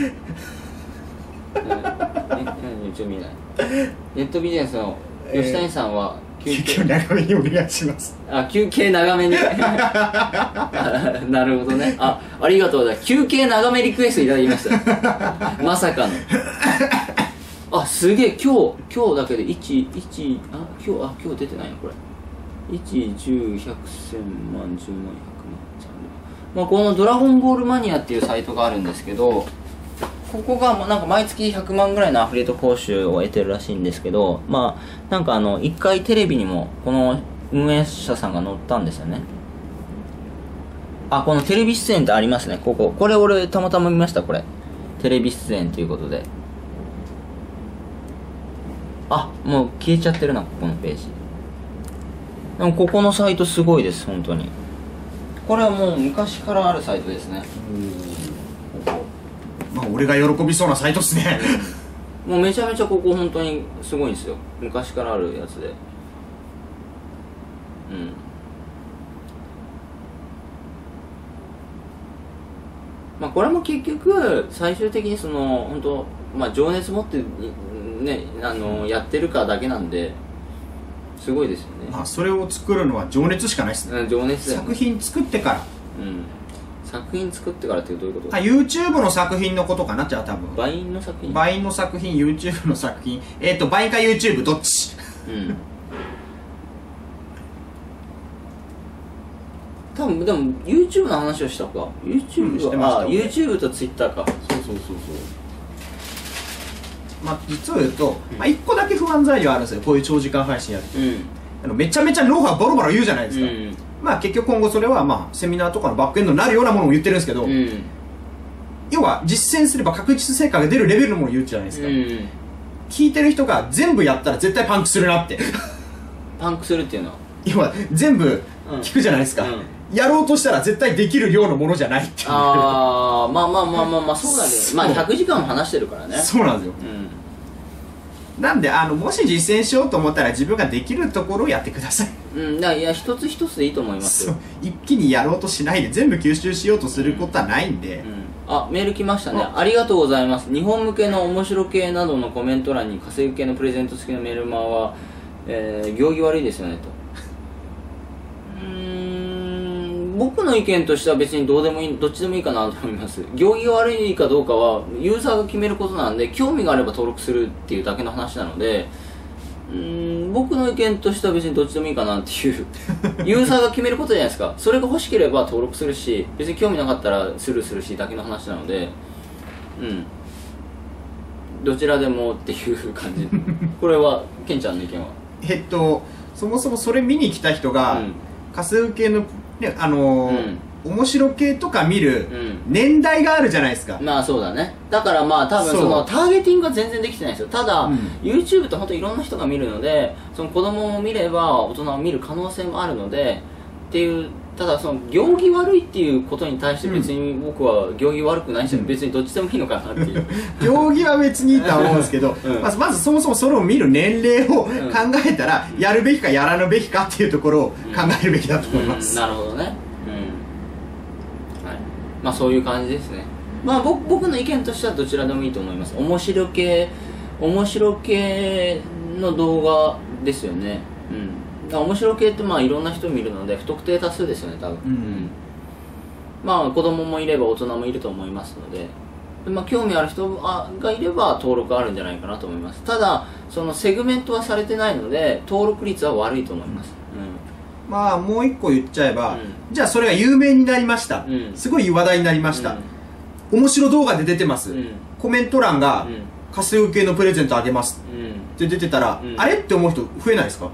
っと見ない。ネットビジネスの吉谷さんは休憩長めにお願いします。 休憩長めになるほどね。ありがとうございます。休憩長めリクエストいただきましたまさかの。すげえ、今日だけで今日出てないのこれ。1、10、100、1000万、10万、100万、3000。このドラゴンボールマニアっていうサイトがあるんですけど、ここがなんか毎月100万ぐらいのアフリエイト報酬を得てるらしいんですけど、なんか一回テレビにもこの運営者さんが載ったんですよね。このテレビ出演ってありますね。これ俺たまたま見ました。これテレビ出演ということで、もう消えちゃってるな、ここのページ。でもここのサイトすごいです、本当に。これはもう昔からあるサイトですね。 俺が喜びそうなサイトっすねもうめちゃめちゃここ本当にすごいんですよ。昔からあるやつで。これも結局最終的にその本当情熱持ってねやってるかだけなんで、すごいですよね。 それを作るのは情熱しかないっすね。 情熱だよね。 作品作ってから。 作品作ってからってどういうこと？ YouTube の作品のことかな。じゃあ多分バインの作品、 バインの作品、 YouTube の作品、バインか YouTube どっち？ 多分でも YouTube の話をしたか。 YouTube してました。 YouTube と Twitter か。そう実を言うと、1個だけ不安材料あるんですよ、こういう長時間配信やると。めちゃめちゃノウハウボロボロ言うじゃないですか。結局今後それはセミナーとかのバックエンドになるようなものを言ってるんですけど、要は実践すれば確実成果が出るレベルのものを言うじゃないですか。聞いてる人が全部やったら絶対パンクするなってパンクするっていうのは、 要は全部聞くじゃないですか。やろうとしたら絶対できる量のものじゃないっていう。 そうだけど、100時間も話してるからね。 そうなんですよ。なんでもし実践しようと思ったら自分ができるところをやってください。 いや一つ一つでいいと思いますよ。 一気にやろうとしないで全部吸収しようとすることはないんで。 メール来ましたね。ありがとうございます。日本向けの面白系などのコメント欄に稼ぐ系のプレゼント付きのメールマは、行儀悪いですよねと。僕の意見としては別にどっちでもいいかなと思います。行儀が悪いかどうかはユーザーが決めることなんで、興味があれば登録するっていうだけの話なので、僕の意見としては別にどっちでもいいかなっていうユーザーが決めることじゃないですか。それが欲しければ登録するし、別に興味なかったらスルーするしだけの話なので、どちらでもっていう感じこれはケンちゃんの意見は？ そもそもそれ見に来た人が、稼ぐ系の面白系とか見る年代があるじゃないですか。 そうだね。だから多分そのターゲティングが全然できてないですよ。ただ、YouTube って本当にいろんな人が見るので、その子供も見れば大人も見る可能性もあるのでっていう。ただその行儀悪いっていうことに対して別に僕は行儀悪くないし、別にどっちでもいいのかなっていう行儀は別にいいとは思うんですけど、まずそもそもそれを見る年齢を考えたら、やるべきかやらぬべきかっていうところを考えるべきだと思います。 なるほどね。そういう感じですね。僕の意見としてはどちらでもいいと思います。面白系の動画ですよね。面白系っていろんな人見るので不特定多数ですよね多分。 まあ子供もいれば大人もいると思いますので、まあ、興味ある人がいれば登録あるんじゃないかなと思います。ただそのセグメントはされてないので登録率は悪いと思います。 まあもう一個言っちゃえば、じゃあそれが有名になりました、すごい話題になりました、面白動画で出てます、コメント欄が仮想系のプレゼントあげますって出てたら、あれって思う人増えないですか？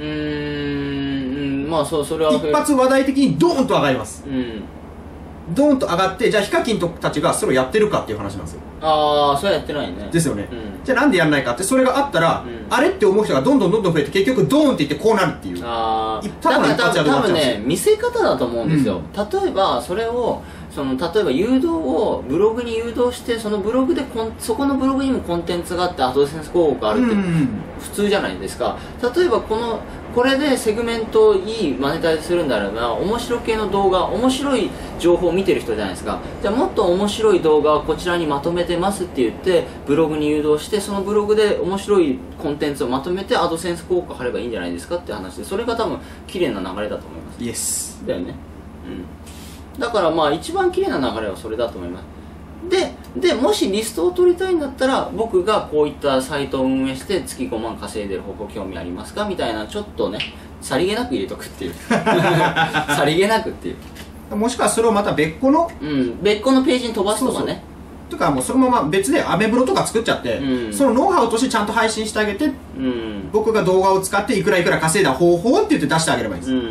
まあそれは一発話題的にドーンと上がります、ドーンと上がって、じゃあヒカキンたちがそれをやってるかっていう話なんですよ。 ああ、それはやってないね。 ですよね、じゃあなんでやんないかって、それがあったら、あれって思う人がどんどん増えて、結局ドーンっていってこうなるっていう。 多分ね、見せ方だと思うんですよ、例えばそれを例えば誘導をブログに誘導して、そのブログでそこのブログにもコンテンツがあってアドセンス広告あるって普通じゃないですか。例えばこれでセグメントいいマネタイズするんだろうな、面白系の動画、面白い情報を見てる人じゃないですか。じゃあもっと面白い動画をこちらにまとめてますって言ってブログに誘導して、そのブログで面白いコンテンツをまとめてアドセンス広告貼ればいいんじゃないですかって話で、それが多分綺麗な流れだと思います。 イエスだよね。だからまあ一番綺麗な流れはそれだと思います。でもしリストを取りたいんだったら、僕がこういったサイトを運営して月5万稼いでる方向興味ありますかみたいな、ちょっとねさりげなく入れとくっていうさりげなくっていう、 もしくはそれをまた別個の別個のページに飛ばすとかね。 とかもうそのまま別でアメブロとか作っちゃって、そのノウハウとしてちゃんと配信してあげて、僕が動画を使っていくら稼いだ方法って言って出してあげればいいんです、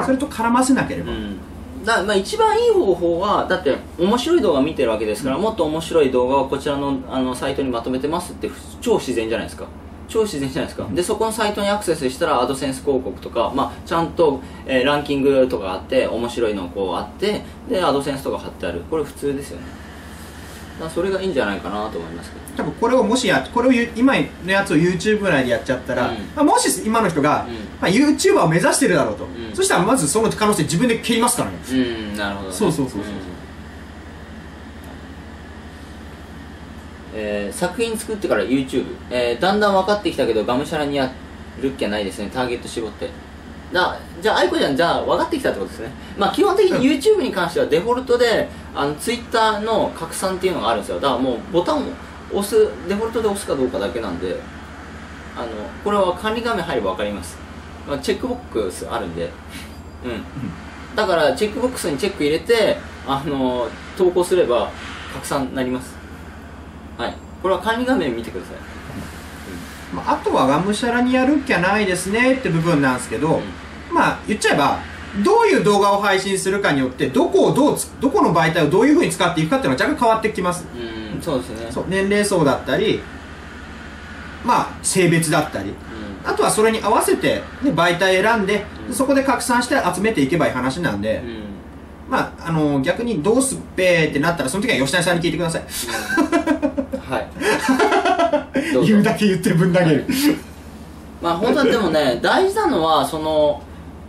それと絡ませなければ、 まあ一番いい方法は、だって面白い動画見てるわけですから、もっと面白い動画をこちらのサイトにまとめてますって超自然じゃないですか。超自然じゃないですか。でそこのサイトにアクセスしたらアドセンス広告とか、まあ、ちゃんと、ランキングとかあって面白いのこうあって、でアドセンスとか貼ってある、これ普通ですよね。だからそれがいいんじゃないかなと思いますけど、 多分これを今のやつを YouTube 内でやっちゃったら、もし今の人が、YouTuber を目指してるだろうと、そしたらまずその可能性自分で蹴りますからね。 なるほどね。 そう、 作品作ってから YouTube、だんだん分かってきたけどがむしゃらにやるっきゃないですね、ターゲット絞って。じゃあ愛子ちゃん、じゃあ分かってきたってことですね。まあ基本的に YouTube に関してはデフォルトでTwitter の拡散っていうのがあるんですよ。だからもうボタンをデフォルトで押すかどうかだけなんで、これは管理画面入れば分かります。チェックボックスあるんで、だからチェックボックスにチェック入れて投稿すれば拡散になります。はい、これは管理画面見てください。 あとはがむしゃらにやるっきゃないですねって部分なんですけど、まあ言っちゃえばどういう動画を配信するかによってどこの媒体をどういうふうに使っていくかっていうのは若干変わってきます。 そうですね。 そう、年齢層だったり、まあ性別だったり、あとはそれに合わせて、ね、媒体選んで、そこで拡散して集めていけばいい話なんで、まあ逆にどうすっぺーってなったらその時は吉谷さんに聞いてください。 はい言うだけ言ってぶん投げる。 まあ本当にでもね、大事なのはその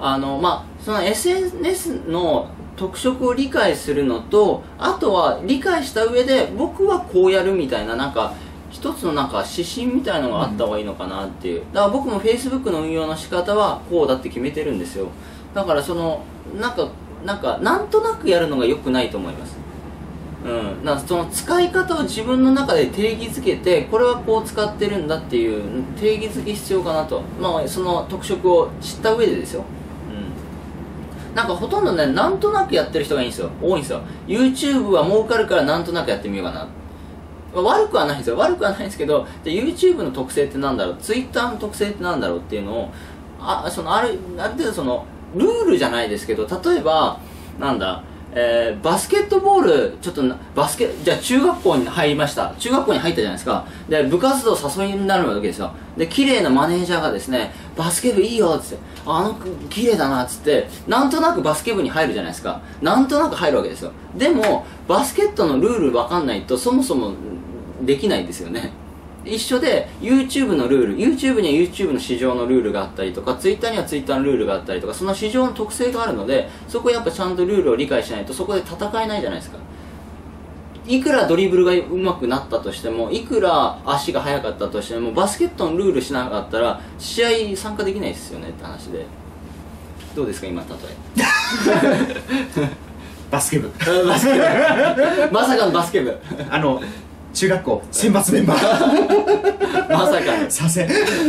SNS の特色を理解するのと、あとは理解した上で僕はこうやるみたいな、なんか一つのなんか指針みたいなのがあった方がいいのかなっていう。だから僕も Facebook の運用の仕方はこうだって決めてるんですよ。だからなんとなくやるのが良くないと思います。なんかその使い方を自分の中で定義づけて、これはこう使ってるんだっていう定義づけ必要かなと。まあその特色を知った上でですよ。なんかほとんどね、なんとなくやってる人が多いんですよ。YouTube は儲かるからなんとなくやってみようかな。悪くはないんですよ。悪くはないんですけど、じゃあ YouTube の特性ってなんだろう、Twitter の特性ってなんだろうっていうのを、ある程度そのルールじゃないですけど、例えばバスケットボール、じゃあ中学校に入りました。中学校に入ったじゃないですか。で、部活動誘いになるわけですよ。で、綺麗なマネージャーがですね、バスケ部いいよっつって、綺麗だなっつって、なんとなくバスケ部に入るじゃないですか。なんとなく入るわけですよ。でも、バスケットのルールわかんないと、そもそもできないですよね。一緒で YouTube のルール、 YouTube には YouTube の市場のルールがあったりとか、 Twitter には Twitter のルールがあったりとか、その市場の特性があるので、そこやっぱちゃんとルールを理解しないとそこで戦えないじゃないですか。いくらドリブルが上手くなったとしても、いくら足が速かったとしても、バスケットのルールしなかったら試合参加できないですよねって話で。どうですか今例え。 バスケ部バスケ部まさかのバスケ部中学校選抜メンバーまさかの左遷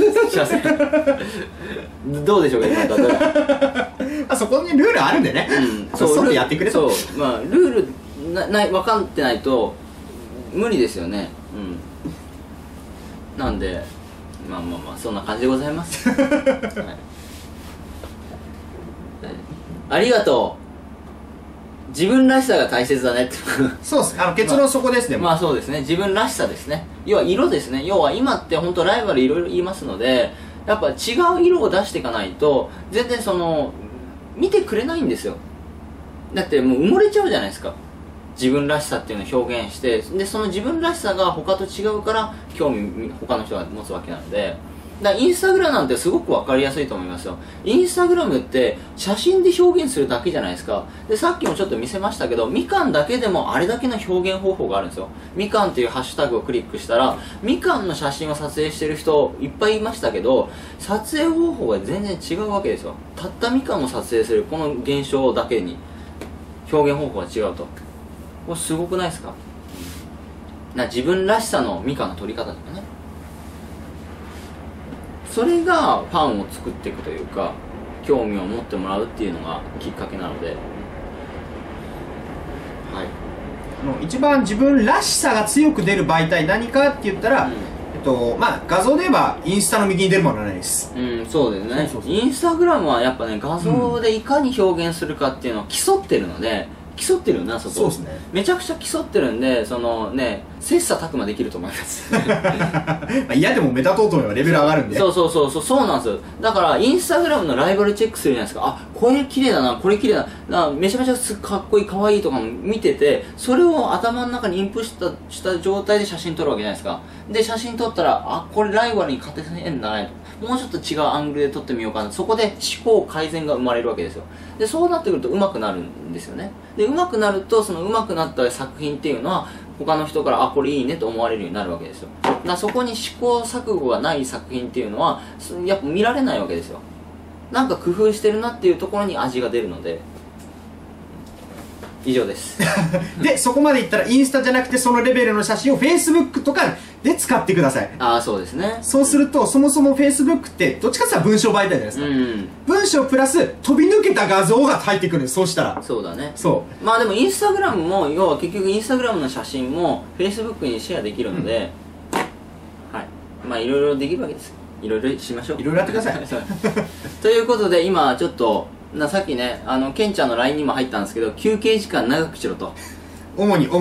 どうでしょうか今例えばそこにルールあるんでね、そうやってくれと。 そうまあルール分かってないと無理ですよね。なんでまあそんな感じでございます、はい、ありがとう。自分らしさが大切だねってそうです。結論そこですね。 まあそうですね、自分らしさですね。要は色ですね。要は今って本当ライバルいろいろ言いますので、やっぱ違う色を出していかないと全然見てくれないんですよ。だってもう埋もれちゃうじゃないですか。自分らしさっていうのを表現して、でその自分らしさが他と違うから興味他の人が持つわけなので、だからインスタグラムなんてすごく分かりやすいと思いますよ。インスタグラムって写真で表現するだけじゃないですか。でさっきもちょっと見せましたけど、みかんだけでもあれだけの表現方法があるんですよ。みかんっていうハッシュタグをクリックしたらみかんの写真を撮影してる人いっぱいいましたけど、撮影方法が全然違うわけですよ。たったみかんを撮影するこの現象だけに表現方法が違うと、これすごくないですか。自分らしさのみかんの撮り方とかね、それがファンを作っていくというか興味を持ってもらうっていうのがきっかけなので、はい、 一番自分らしさが強く出る媒体何かって言ったら、画像で言えばインスタの右に出るものはないです。 そうですね。インスタグラムはやっぱね、画像でいかに表現するかっていうのを競ってるので、競ってるよな、そこ。 そうですね。 めちゃくちゃ競ってるんで、切磋琢磨できると思います嫌でも目立とうと思えばレベル上がるんで。 そうなんですよ。だからインスタグラムのライバルチェックするじゃないですか。これ綺麗だな、これ綺麗だな、めちゃめちゃかっこいい、かわいいとかも見てて、それを頭の中にインプットした状態で写真撮るわけじゃないですか。で写真撮ったら、これライバルに勝てねえんだね、もうちょっと違うアングルで撮ってみようかな、そこで思考改善が生まれるわけですよ。でそうなってくると上手くなるんですよね。で上手くなると、その上手くなった作品っていうのは他の人からこれいいねと思われるようになるわけですよ。だからそこに試行錯誤がない作品っていうのはやっぱ見られないわけですよ。なんか工夫してるなっていうところに味が出るので。以上ですでそこまでいったらインスタじゃなくてそのレベルの写真を Facebook とかで使ってください。 そうですね。 そうすると、そもそも Facebook ってどっちかっていうと文章媒体じゃないですか、文章プラス飛び抜けた画像が入ってくるんです。そうしたらそうだね。 そうでもインスタグラムも要は結局インスタグラムの写真も Facebook にシェアできるので、いろいろできるわけです。いろいろしましょう。 いろいろやってくださいということで、今ちょっとさっきね、ケンちゃんの LINE にも入ったんですけど、休憩時間長くしろと主に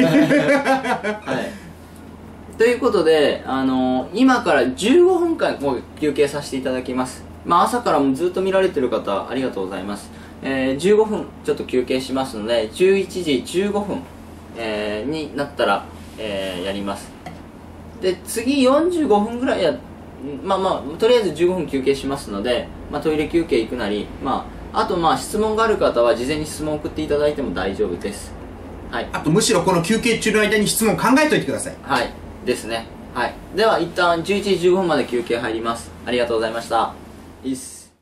ということで、今から15分間休憩させていただきます。朝からもずっと見られてる方ありがとうございます。15分ちょっと休憩しますので、11時15分、になったら、やります。で次45分ぐらいとりあえず15分休憩しますので、トイレ休憩行くなり、あと質問がある方は事前に質問を送っていただいても大丈夫です。 あとむしろこの休憩中の間に質問考えといてください。 ですね。では一旦11時15分まで休憩入ります。ありがとうございました。いっす。